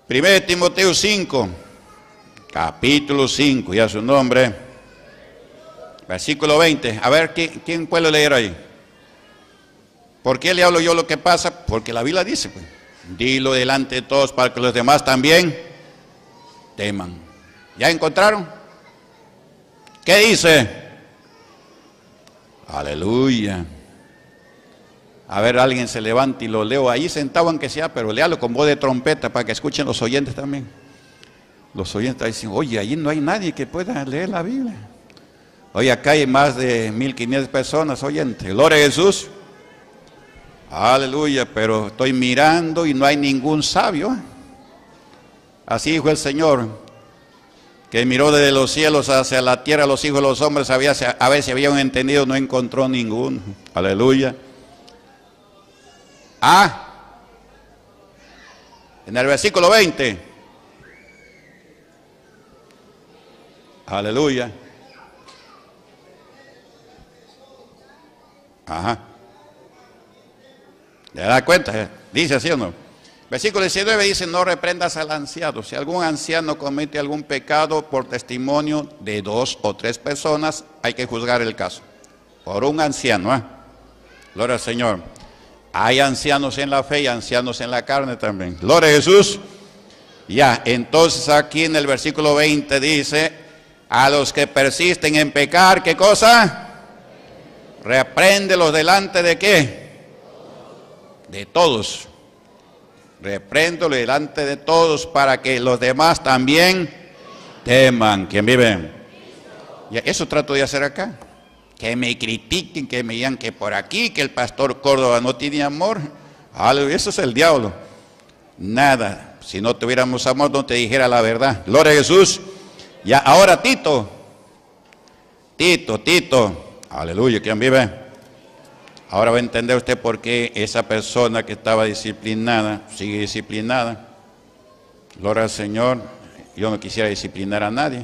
1 Timoteo 5, capítulo 5, ya su nombre, versículo 20. A ver, ¿quién puede leer ahí? ¿Por qué le hablo yo lo que pasa? Porque la Biblia dice, pues, dilo delante de todos para que los demás también teman. ¿Ya encontraron? ¿Qué dice? Aleluya. A ver, alguien se levanta y lo leo ahí sentado aunque sea, pero léalo con voz de trompeta para que escuchen los oyentes también. Los oyentes dicen, oye, allí no hay nadie que pueda leer la Biblia. Hoy acá hay más de 1500 personas oyentes. Gloria a Jesús. Aleluya, pero estoy mirando y no hay ningún sabio. Así dijo el Señor, que miró desde los cielos hacia la tierra a los hijos de los hombres, a ver si habían entendido, no encontró ninguno. Aleluya. En el versículo 20. Aleluya. Ajá. ¿Le da cuenta? Dice así o no. Versículo 19 dice, no reprendas al anciano. Si algún anciano comete algún pecado por testimonio de 2 o 3 personas, hay que juzgar el caso. Por un anciano, Gloria al Señor. Hay ancianos en la fe y ancianos en la carne también. Gloria a Jesús. Ya, entonces aquí en el versículo 20 dice, a los que persisten en pecar, ¿qué cosa? Repréndelos delante de ¿qué? De todos. Repréndelo delante de todos para que los demás también teman. ¿Quién vive? Y eso trato de hacer acá. Que me critiquen, que me digan que por aquí, que el pastor Córdoba no tiene amor. Eso es el diablo. Nada. Si no tuviéramos amor, no te dijera la verdad. Gloria a Jesús. Ya, ahora Tito. Aleluya, ¿quién vive? Ahora va a entender usted por qué esa persona que estaba disciplinada, sigue disciplinada. Gloria al Señor. Yo no quisiera disciplinar a nadie.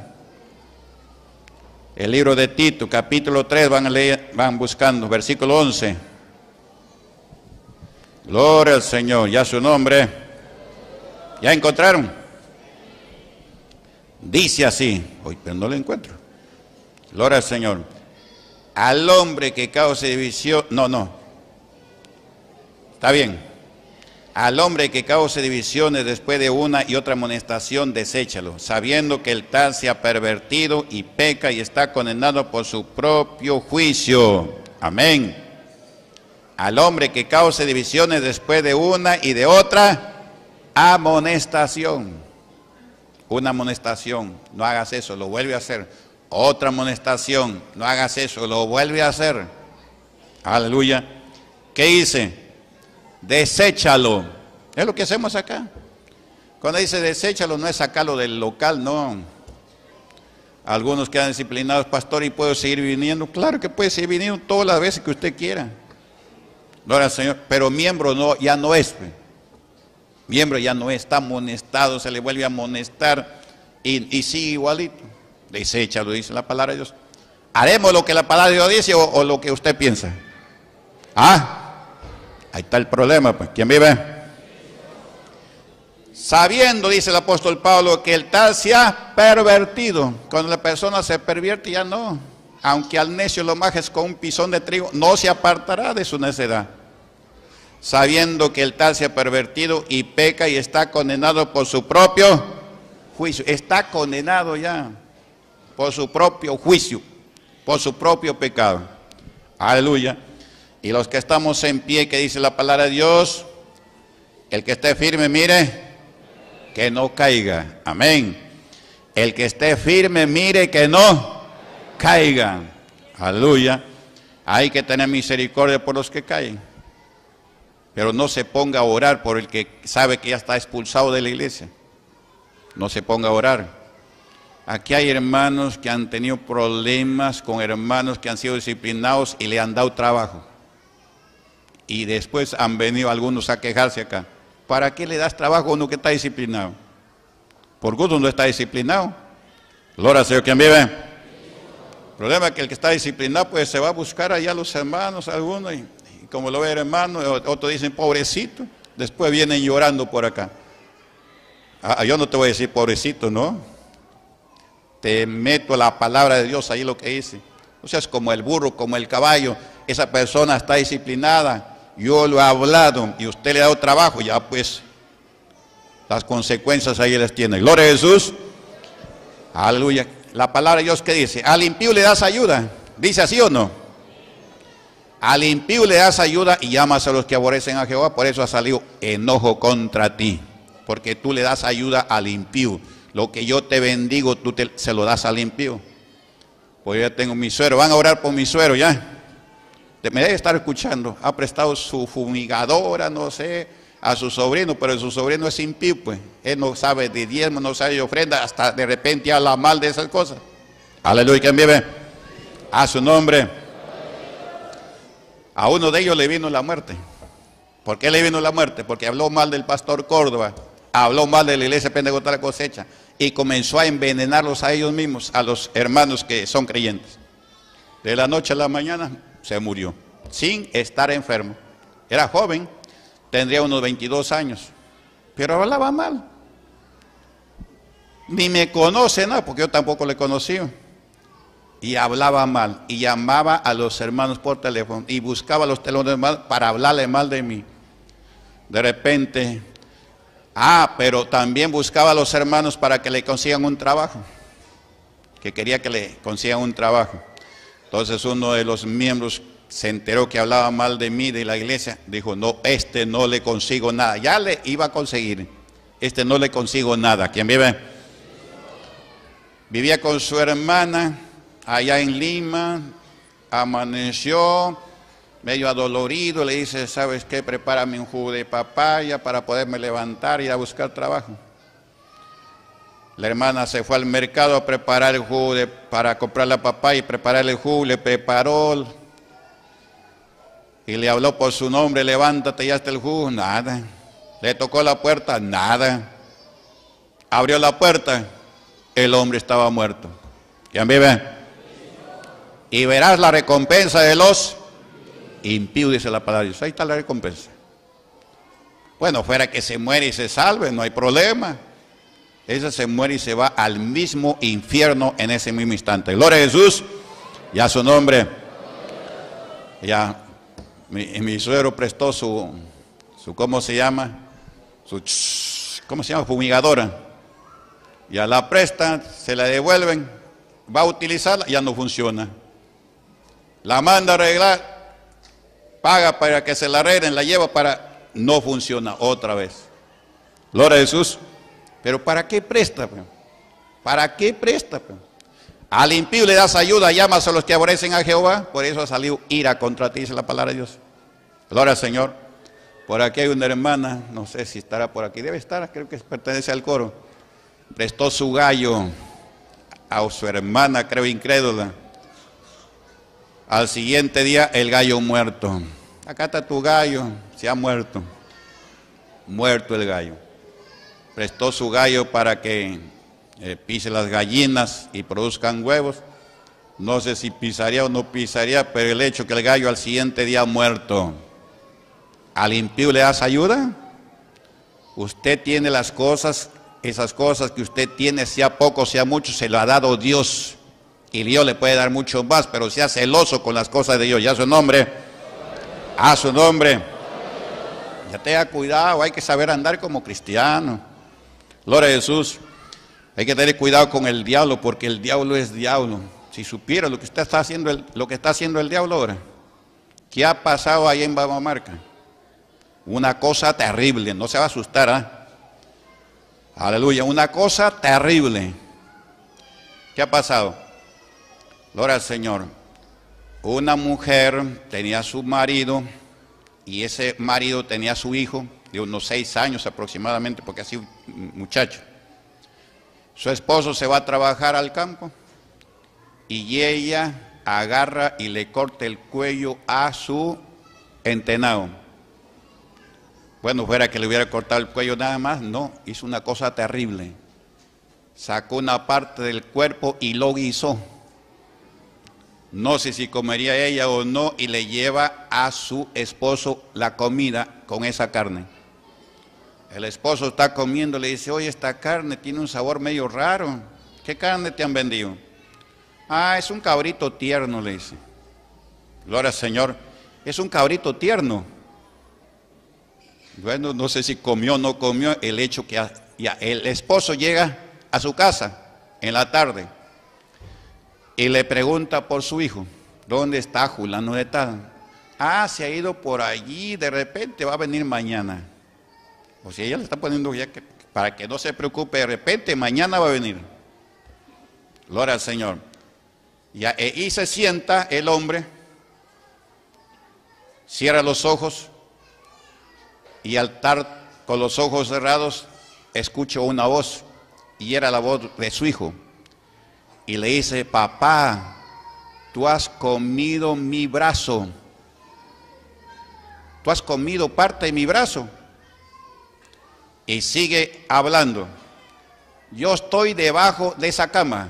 El libro de Tito, capítulo 3, van a leer, van buscando, versículo 11. Gloria al Señor, ya su nombre. ¿Ya encontraron? Dice así, hoy pero no lo encuentro. Gloria al Señor. Al hombre que cause división, está bien. Al hombre que cause divisiones después de una y otra amonestación, deséchalo, sabiendo que el tal se ha pervertido y peca y está condenado por su propio juicio. Amén. Al hombre que cause divisiones después de una y de otra amonestación. Una amonestación, no hagas eso, lo vuelve a hacer. Otra amonestación, no hagas eso, lo vuelve a hacer. Aleluya. ¿Qué dice? Deséchalo. Es lo que hacemos acá. Cuando dice deséchalo, no es sacarlo del local, no. Algunos quedan disciplinados, pastor, ¿y puedo seguir viniendo? Claro que puede seguir viniendo todas las veces que usted quiera. Gloria al Señor. Pero miembro no, ya no es. Miembro ya no es, está amonestado, se le vuelve a amonestar y sigue igualito. Deséchalo, dice la palabra de Dios. ¿Haremos lo que la palabra de Dios dice o lo que usted piensa? Ahí está el problema, pues. ¿Quién vive? Sabiendo, dice el apóstol Pablo, que el tal se ha pervertido. Cuando la persona se pervierte, ya no. Aunque al necio lo majes con un pisón de trigo, no se apartará de su necedad. Sabiendo que el tal se ha pervertido y peca y está condenado por su propio juicio. Está condenado ya por su propio juicio, por su propio pecado. Aleluya. Y los que estamos en pie, que dice la palabra de Dios, el que esté firme, mire, que no caiga. Amén. El que esté firme, mire, que no caiga. Aleluya. Hay que tener misericordia por los que caen. Pero no se ponga a orar por el que sabe que ya está expulsado de la iglesia. No se ponga a orar. Aquí hay hermanos que han tenido problemas con hermanos que han sido disciplinados y le han dado trabajo. Y después han venido algunos a quejarse acá. ¿Para qué le das trabajo a uno que está disciplinado? Por gusto no está disciplinado. Gloria al Señor, ¿quién vive? El problema es que el que está disciplinado pues se va a buscar allá a los hermanos, algunos, y como lo ve el hermano, otros dicen pobrecito, después vienen llorando por acá. Yo no te voy a decir pobrecito, ¿no? Te meto la palabra de Dios ahí lo que dice. O sea, es como el burro, como el caballo. Esa persona está disciplinada. Yo lo he hablado y usted le ha dado trabajo. Ya pues, las consecuencias ahí las tiene. Gloria a Jesús. Aleluya. La palabra de Dios que dice, al impío le das ayuda. ¿Dice así o no? Al impío le das ayuda y llamas a los que aborrecen a Jehová. Por eso ha salido enojo contra ti. Porque tú le das ayuda al impío. Lo que yo te bendigo, tú se lo das al impío. Pues yo ya tengo mi suero. Van a orar por mi suero ya. Me debe estar escuchando. Ha prestado su fumigadora, no sé, a su sobrino. Pero su sobrino es impío, pues. Él no sabe de diezmo, no sabe de ofrenda. Hasta de repente habla mal de esas cosas. Aleluya, ¿quién vive? A su nombre. A uno de ellos le vino la muerte. ¿Por qué le vino la muerte? Porque habló mal del pastor Córdoba. Habló mal de la iglesia Pentecostal Cosecha. Y comenzó a envenenarlos a ellos mismos, a los hermanos que son creyentes. De la noche a la mañana se murió, sin estar enfermo. Era joven, tendría unos 22 años, pero hablaba mal. Ni me conoce nada, porque yo tampoco le conocí. Y hablaba mal, y llamaba a los hermanos por teléfono, y buscaba los teléfonos para hablarle mal de mí. De repente... pero también buscaba a los hermanos para que le consigan un trabajo. Que quería que le consigan un trabajo. Entonces uno de los miembros se enteró que hablaba mal de mí, de la iglesia. Dijo, no, no le consigo nada. Ya le iba a conseguir. No le consigo nada. ¿Quién vive? Vivía con su hermana allá en Lima. Amaneció medio adolorido, le dice, ¿sabes qué? Prepárame un jugo de papaya para poderme levantar y ir a buscar trabajo. La hermana se fue al mercado a preparar el jugo para comprar la papaya y preparar el jugo, le preparó y le habló por su nombre, levántate, ya está el jugo, nada. Le tocó la puerta, nada. Abrió la puerta, el hombre estaba muerto. ¿Quién vive? Y verás la recompensa de los impío, dice la palabra de Dios. Ahí está la recompensa. Bueno, fuera que se muere y se salve, no hay problema. Ese se muere y se va al mismo infierno en ese mismo instante. Gloria a Jesús. Ya su nombre. Ya mi suegro prestó su ¿cómo se llama? ¿Cómo se llama? Fumigadora. Ya la prestan, se la devuelven, va a utilizarla, ya no funciona. La manda a arreglar. Paga para que se la arreglen, la lleva para... No funciona otra vez. Gloria a Jesús. Pero ¿para qué presta? ¿Para qué presta? Al impío le das ayuda, llamas a los que aborrecen a Jehová. Por eso ha salido ira contra ti, dice la palabra de Dios. Gloria al Señor. Por aquí hay una hermana, no sé si estará por aquí. Debe estar, creo que pertenece al coro. Prestó su gallo a su hermana, creo incrédula. Al siguiente día el gallo muerto. Acá está tu gallo, se ha muerto. Muerto el gallo. Prestó su gallo para que pise las gallinas y produzcan huevos. No sé si pisaría o no pisaría, pero el hecho que el gallo al siguiente día muerto. ¿Al impío le das ayuda? Usted tiene las cosas, esas cosas que usted tiene, sea poco, sea mucho, se lo ha dado Dios. Y Dios le puede dar mucho más, pero sea celoso con las cosas de Dios. Ya su nombre, a su nombre. Ya tenga cuidado, hay que saber andar como cristiano. Gloria a Jesús. Hay que tener cuidado con el diablo, porque el diablo es diablo. Si supiera lo que usted está haciendo, lo que está haciendo el diablo ahora. ¿Qué ha pasado ahí en Babamarca? Una cosa terrible, no se va a asustar, ¿ah? Aleluya, una cosa terrible. ¿Qué ha pasado? Gloria al Señor. Una mujer tenía a su marido y ese marido tenía a su hijo de unos 6 años aproximadamente, porque así un muchacho. Su esposo se va a trabajar al campo y ella agarra y le corta el cuello a su entenado. Bueno, fuera que le hubiera cortado el cuello nada más, no, hizo una cosa terrible. Sacó una parte del cuerpo y lo guisó. No sé si comería ella o no, y le lleva a su esposo la comida con esa carne. El esposo está comiendo, le dice, oye, esta carne tiene un sabor medio raro. ¿Qué carne te han vendido? Ah, es un cabrito tierno, le dice. Gloria al Señor, es un cabrito tierno. Bueno, no sé si comió o no comió, el hecho que ya el esposo llega a su casa en la tarde y le pregunta por su hijo, ¿dónde está fulano de tal? Ah, se ha ido por allí, de repente va a venir mañana. O sea, ella le está poniendo ya que, para que no se preocupe, de repente mañana va a venir. Gloria al Señor. Y se sienta el hombre, cierra los ojos y al estar con los ojos cerrados, escuchó una voz y era la voz de su hijo. Y le dice, papá, tú has comido mi brazo. Tú has comido parte de mi brazo. Y sigue hablando. Yo estoy debajo de esa cama.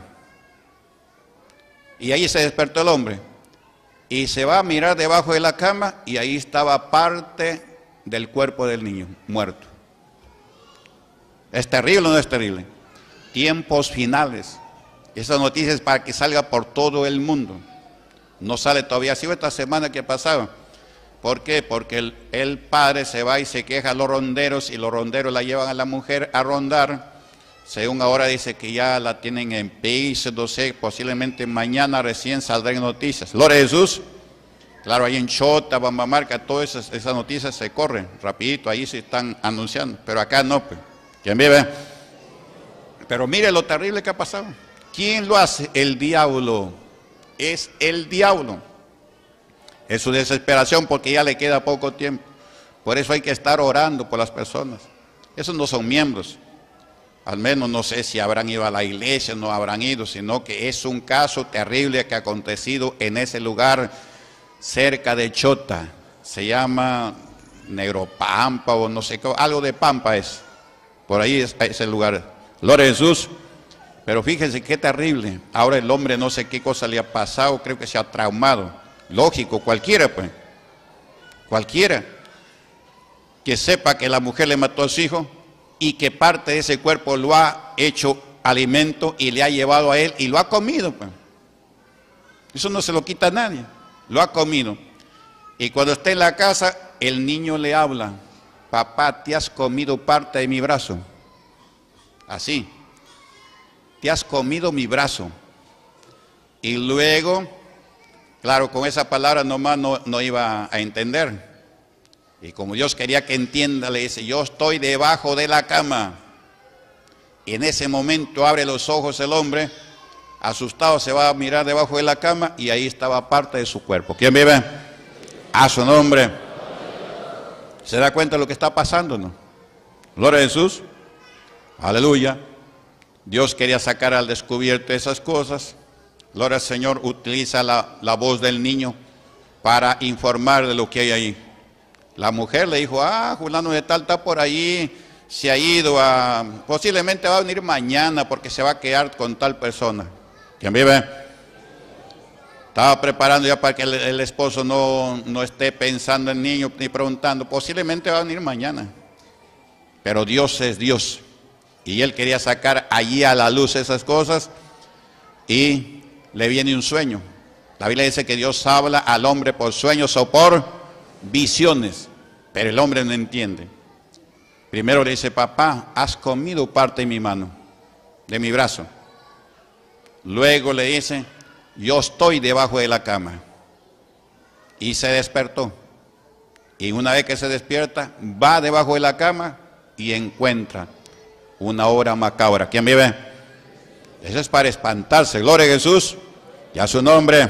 Y ahí se despertó el hombre. Y se va a mirar debajo de la cama y ahí estaba parte del cuerpo del niño, muerto. ¿Es terrible o no es terrible? Tiempos finales. Esa noticia es para que salga por todo el mundo. No sale todavía. Ha sido esta semana que pasaba. ¿Por qué? Porque el padre se va y se queja a los ronderos y los ronderos la llevan a la mujer a rondar. Según ahora dice que ya la tienen en piso, no sé, posiblemente mañana recién saldrán noticias. Gloria a Jesús. Claro, ahí en Chota, Bambamarca, todas esas noticias se corren rapidito, ahí se están anunciando, pero acá no, pues. ¿Quién vive? Pero mire lo terrible que ha pasado. ¿Quién lo hace? El diablo. Es el diablo. Es su desesperación porque ya le queda poco tiempo. Por eso hay que estar orando por las personas. Esos no son miembros. Al menos no sé si habrán ido a la iglesia, no habrán ido, sino que es un caso terrible que ha acontecido en ese lugar cerca de Chota. Se llama Negropampa o no sé qué, algo de Pampa es. Por ahí es ese lugar. Gloria a Jesús. Pero fíjense qué terrible. Ahora el hombre no sé qué cosa le ha pasado, creo que se ha traumado. Lógico, cualquiera pues. Cualquiera que sepa que la mujer le mató a su hijo y que parte de ese cuerpo lo ha hecho alimento y le ha llevado a él y lo ha comido pues. Eso no se lo quita a nadie. Lo ha comido. Y cuando está en la casa, el niño le habla, papá, te has comido parte de mi brazo. Así. Te has comido mi brazo. Y luego, claro, con esa palabra nomás no iba a entender. Y como Dios quería que entienda, le dice, yo estoy debajo de la cama. Y en ese momento abre los ojos el hombre, asustado se va a mirar debajo de la cama y ahí estaba parte de su cuerpo. ¿Quién vive? A su nombre. ¿Se da cuenta de lo que está pasando, no? Gloria a Jesús. Aleluya. Dios quería sacar al descubierto esas cosas. Gloria al Señor, utiliza la voz del niño para informar de lo que hay ahí. La mujer le dijo, fulano de tal está por allí, se ha ido posiblemente va a venir mañana porque se va a quedar con tal persona. ¿Quién vive? Estaba preparando ya para que el esposo no esté pensando en niño ni preguntando, posiblemente va a venir mañana. Pero Dios es Dios. Y él quería sacar allí a la luz esas cosas y le viene un sueño. La Biblia dice que Dios habla al hombre por sueños o por visiones, pero el hombre no entiende. Primero le dice, papá, has comido parte de mi mano, de mi brazo. Luego le dice, yo estoy debajo de la cama. Y se despertó. Y una vez que se despierta, va debajo de la cama y encuentra una obra macabra. ¿Quién vive? Eso es para espantarse. Gloria a Jesús. Y a su nombre.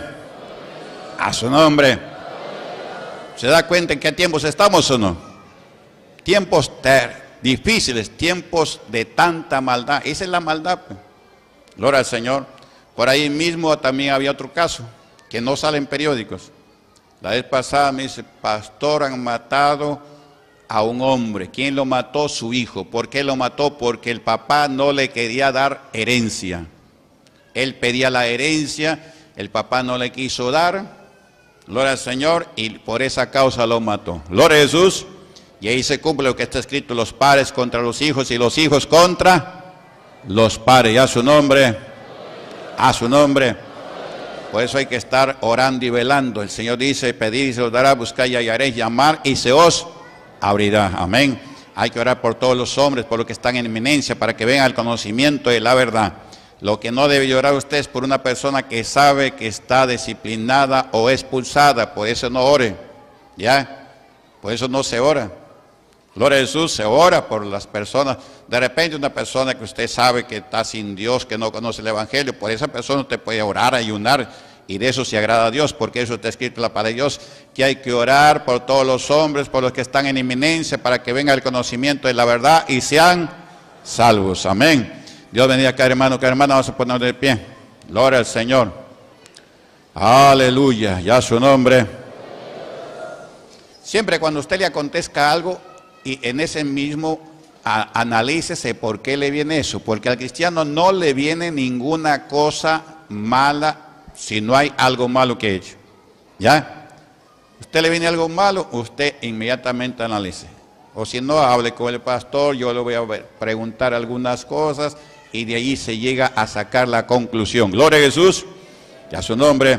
A su nombre. ¿Se da cuenta en qué tiempos estamos o no? Tiempos difíciles, tiempos de tanta maldad. Esa es la maldad. Gloria al Señor. Por ahí mismo también había otro caso que no sale en periódicos. La vez pasada me dice, pastor, han matado a un hombre. ¿Quién lo mató? Su hijo. ¿Por qué lo mató? Porque el papá no le quería dar herencia. Él pedía la herencia, el papá no le quiso dar. Gloria al Señor, y por esa causa lo mató. Gloria a Jesús. Y ahí se cumple lo que está escrito: los padres contra los hijos y los hijos contra los padres. Y a su nombre, a su nombre. Por eso hay que estar orando y velando. El Señor dice: pedid y se os dará, buscad y hallaréis, llamar y se os abrirá. Amén. Hay que orar por todos los hombres, por los que están en eminencia, para que vengan al conocimiento de la verdad. Lo que no debe orar usted es por una persona que sabe que está disciplinada o expulsada. Por eso no ore, ¿ya? Por eso no se ora. Gloria a Jesús, se ora por las personas. De repente una persona que usted sabe que está sin Dios, que no conoce el Evangelio, por esa persona usted puede orar, ayunar, y de eso se agrada a Dios, porque eso está escrito en la palabra de Dios, que hay que orar por todos los hombres, por los que están en eminencia, para que venga el conocimiento de la verdad y sean salvos. Amén. Dios bendiga a cada hermano, cada hermana. Vamos a ponernos de pie. Gloria al Señor. Aleluya. Ya su nombre. Siempre cuando a usted le acontezca algo, y en ese mismo analícese por qué le viene eso. Porque al cristiano no le viene ninguna cosa mala si no hay algo malo que he hecho. ¿Ya? Usted le viene algo malo, usted inmediatamente analice. O si no, hable con el pastor, yo le voy a preguntar algunas cosas y de ahí se llega a sacar la conclusión. Gloria a Jesús, ya su nombre.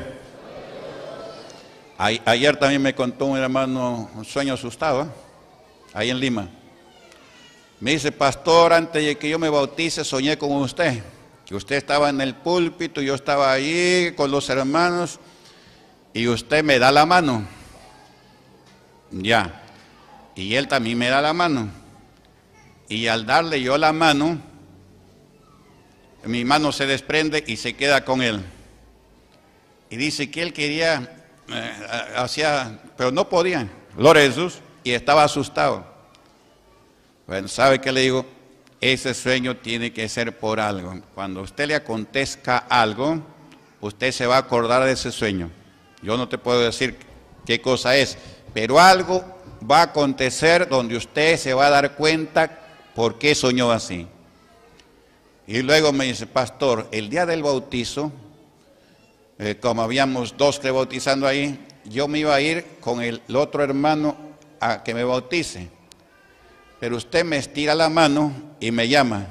Ayer también me contó un hermano un sueño asustado, ahí en Lima. Me dice: pastor, antes de que yo me bautice soñé con usted, que usted estaba en el púlpito, yo estaba allí con los hermanos y usted me da la mano. Ya. Y él también me da la mano. Y al darle yo la mano, mi mano se desprende y se queda con él. Y dice que él quería, pero no podía. Gloria a Jesús. Y estaba asustado. Bueno, ¿sabe qué le digo? Ese sueño tiene que ser por algo. Cuando a usted le acontezca algo, usted se va a acordar de ese sueño. Yo no te puedo decir qué cosa es, pero algo va a acontecer donde usted se va a dar cuenta por qué soñó así. Y luego me dice: pastor, el día del bautizo, como habíamos dos que bautizando ahí, yo me iba a ir con el otro hermano a que me bautice. Pero usted me estira la mano y me llama.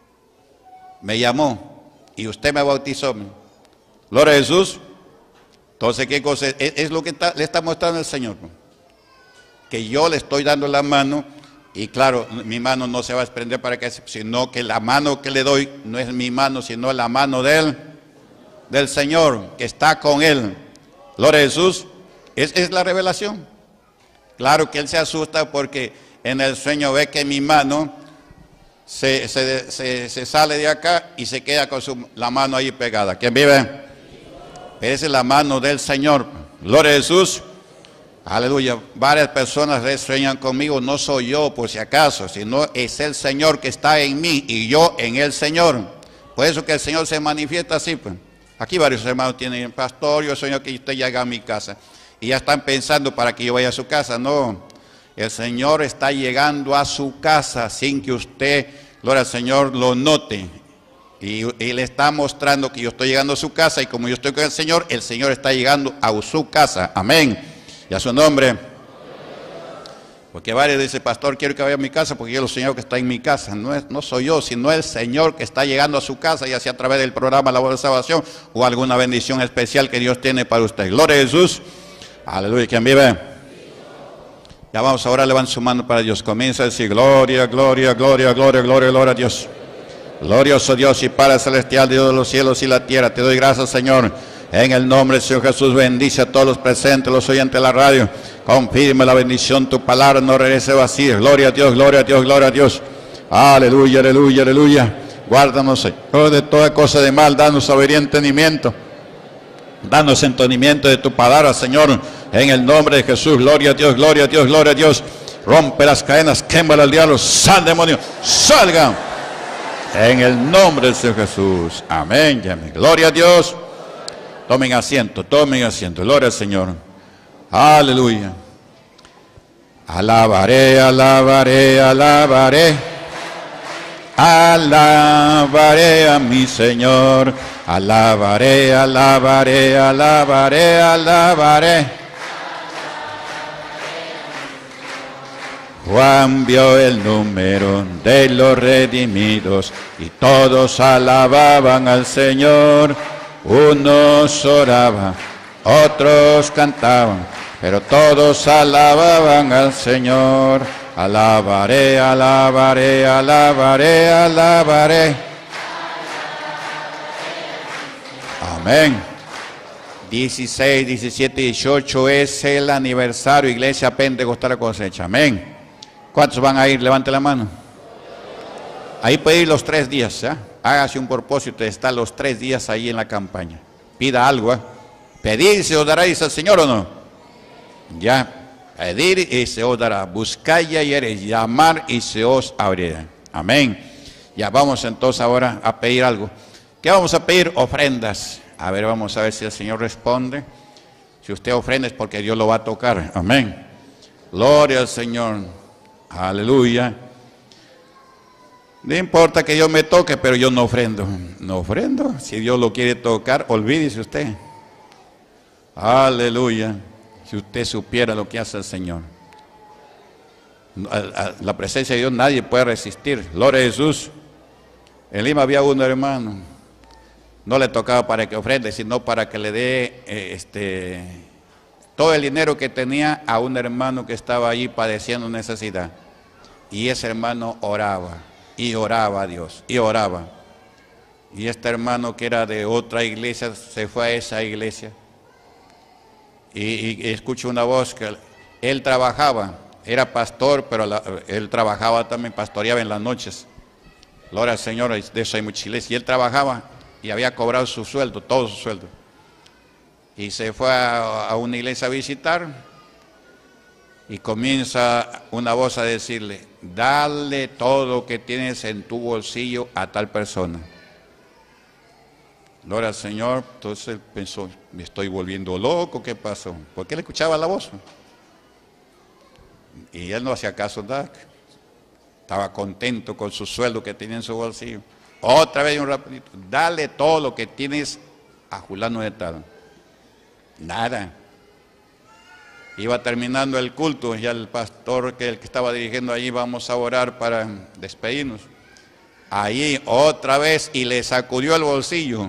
Me llamó y usted me bautizó. Gloria a Jesús. Entonces, ¿qué cosa es? Es lo que le está mostrando el Señor. Que yo le estoy dando la mano. Y claro, mi mano no se va a desprender para que, sino que la mano que le doy no es mi mano, sino la mano del Señor, que está con él. Gloria a Jesús. Es la revelación. Claro que él se asusta porque en el sueño ve que mi mano se sale de acá y se queda con la mano ahí pegada. ¿Quién vive? Esa es la mano del Señor. Gloria a Jesús. Aleluya. Varias personas sueñan conmigo, no soy yo por si acaso, sino es el Señor que está en mí y yo en el Señor. Por eso que el Señor se manifiesta así. Pues. Aquí varios hermanos tienen: pastor, yo sueño que usted llega a mi casa. Y ya están pensando para que yo vaya a su casa. No, el Señor está llegando a su casa sin que usted, gloria al Señor, lo note. Y le está mostrando que yo estoy llegando a su casa, y como yo estoy con el Señor está llegando a su casa. Amén. Y a su nombre. Porque varios dicen: pastor, quiero que vaya a mi casa porque yo lo Señor que está en mi casa. No soy yo, sino el Señor que está llegando a su casa, ya sea a través del programa La Voz de Salvación o alguna bendición especial que Dios tiene para usted. Gloria a Jesús. Aleluya. ¿Quién vive? Ya vamos ahora, levanta su mano para Dios. Comienza a decir: gloria, gloria, gloria, gloria, gloria, gloria a Dios. Glorioso Dios y Padre celestial, Dios de los cielos y la tierra. Te doy gracias, Señor. En el nombre del Señor Jesús, bendice a todos los presentes, los oyentes de la radio. Confirme la bendición, tu palabra no regrese vacía. Gloria a Dios, gloria a Dios, gloria a Dios. Aleluya, aleluya, aleluya. Guárdanos, Señor, de toda cosa de mal. Danos sabiduría y entendimiento. Danos entendimiento de tu palabra, Señor. En el nombre de Jesús, gloria a Dios, gloria a Dios, gloria a Dios. Rompe las cadenas, quema al diablo, sal demonio, salga. En el nombre del Señor Jesús. Amén y amén. Gloria a Dios. Tomen asiento, gloria al Señor. Aleluya. Alabaré, alabaré, alabaré. Alabaré a mi Señor. Alabaré, alabaré, alabaré, alabaré. Juan vio el número de los redimidos y todos alababan al Señor. Unos oraban, otros cantaban, pero todos alababan al Señor. Alabaré, alabaré, alabaré, alabaré. Amén. 16, 17, 18 es el aniversario, Iglesia Pentecostal Cosecha. Amén. ¿Cuántos van a ir? Levante la mano. Ahí puede ir los 3 días, ¿eh? Hágase un propósito de estar los 3 días ahí en la campaña. Pida algo, ¿eh? Pedir y se os dará, dice el Señor, ¿o no? Ya, pedir y se os dará. Buscad y hallaréis, llamar y se os abrirá. Amén. Ya vamos entonces ahora a pedir algo. ¿Qué vamos a pedir? Ofrendas. A ver, vamos a ver si el Señor responde. Si usted ofrenda es porque Dios lo va a tocar. Amén. Gloria al Señor. Aleluya. No importa que Dios me toque, pero yo no ofrendo. No ofrendo. Si Dios lo quiere tocar, olvídese usted. Aleluya. Si usted supiera lo que hace el Señor. A la presencia de Dios nadie puede resistir. Gloria a Jesús. En Lima había un hermano. No le tocaba para que ofrende, sino para que le dé todo el dinero que tenía a un hermano que estaba allí padeciendo necesidad. Y ese hermano oraba, y oraba a Dios, y oraba. Y este hermano que era de otra iglesia, se fue a esa iglesia. Y escucho una voz que él trabajaba, era pastor, pero él trabajaba también, pastoreaba en las noches. Gloria al Señor, de eso hay mucha iglesia. Y él trabajaba y había cobrado su sueldo, todo su sueldo. Y se fue a una iglesia a visitar. Y comienza una voz a decirle, dale todo lo que tienes en tu bolsillo a tal persona. Gloria al Señor. Entonces él pensó, me estoy volviendo loco, ¿qué pasó? Porque él escuchaba la voz. Y él no hacía caso nada. Estaba contento con su sueldo que tenía en su bolsillo. Otra vez un rapidito, dale todo lo que tienes a fulano de tal. Nada. Iba terminando el culto, ya el pastor el que estaba dirigiendo allí, vamos a orar para despedirnos. Allí otra vez y le sacudió el bolsillo.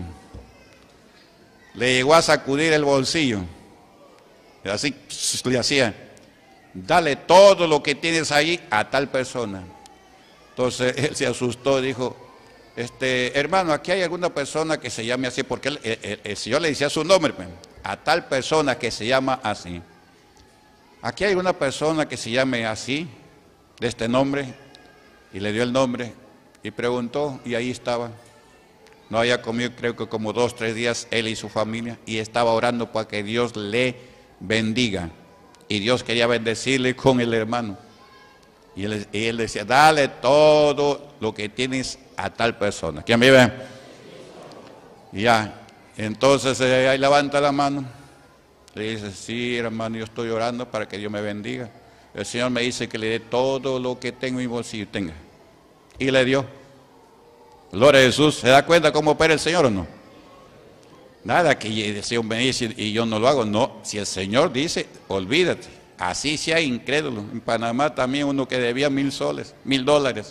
Le llegó a sacudir el bolsillo. Y así le hacía, dale todo lo que tienes allí a tal persona. Entonces él se asustó y dijo, hermano, aquí hay alguna persona que se llame así, porque el Señor le decía su nombre, a tal persona que se llama así. Aquí hay una persona que se llame así, de este nombre, y le dio el nombre, y preguntó, y ahí estaba. No había comido, creo que como 2, 3 días, él y su familia, y estaba orando para que Dios le bendiga. Y Dios quería bendecirle con el hermano. Y él decía, dale todo lo que tienes a tal persona. ¿Quién vive? Ya, entonces ahí levanta la mano. Le dice, sí, hermano, yo estoy orando para que Dios me bendiga. El Señor me dice que le dé todo lo que tengo en mi bolsillo, tenga. Y le dio. Gloria a Jesús. ¿Se da cuenta cómo opera el Señor o no? Nada que el Señor me dice y yo no lo hago. No, si el Señor dice, olvídate. Así sea incrédulo. En Panamá también uno que debía $1,000.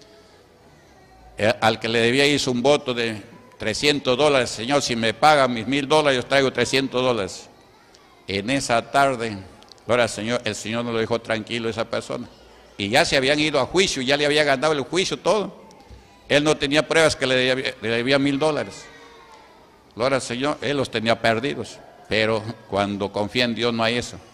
Al que le debía hizo un voto de $300. Señor, si me pagan mis $1,000, yo traigo $300. En esa tarde, gloria al Señor, el Señor no lo dejó tranquilo a esa persona. Y ya se habían ido a juicio, ya le había ganado el juicio todo. Él no tenía pruebas que le debía $1,000. Gloria al Señor, él los tenía perdidos. Pero cuando confía en Dios no hay eso.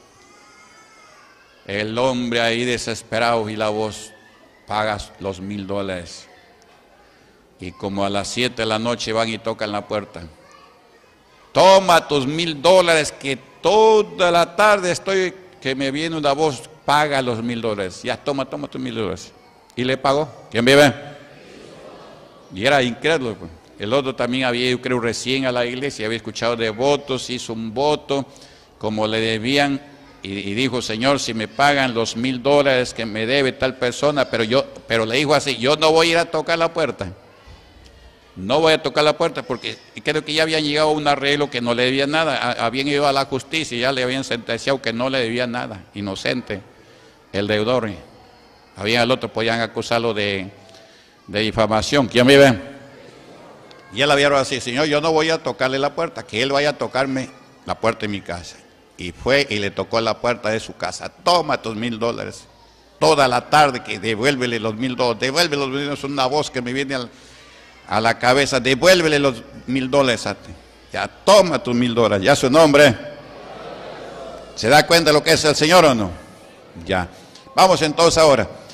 El hombre ahí desesperado y la voz, pagas los $1,000. Y como a las 7 de la noche van y tocan la puerta. Toma tus $1,000 que toda la tarde estoy, que me viene una voz, paga los $1,000. Ya toma tus $1,000. Y le pagó. ¿Quién vive? Y era incrédulo. Pues. El otro también había, yo creo, recién a la iglesia, había escuchado de votos, hizo un voto, como le debían, y dijo, Señor, si me pagan los $1,000 que me debe tal persona, pero le dijo así, yo no voy a ir a tocar la puerta. No voy a tocar la puerta porque creo que ya habían llegado a un arreglo que no le debía nada. Habían ido a la justicia y ya le habían sentenciado que no le debía nada. Inocente, el deudor. Había el otro, podían acusarlo de difamación. ¿Quién me ve? Y él había orado así: Señor, yo no voy a tocarle la puerta, que él vaya a tocarme la puerta de mi casa. Y fue y le tocó la puerta de su casa. Toma tus $1000. Toda la tarde que devuélvele los $1000, devuélvele los $1000. Es una voz que me viene a la cabeza: devuélvele los $1000 a ti. Ya, toma tus $1000, ya su nombre. ¿Se da cuenta de lo que es el Señor o no? Ya. Vamos entonces ahora.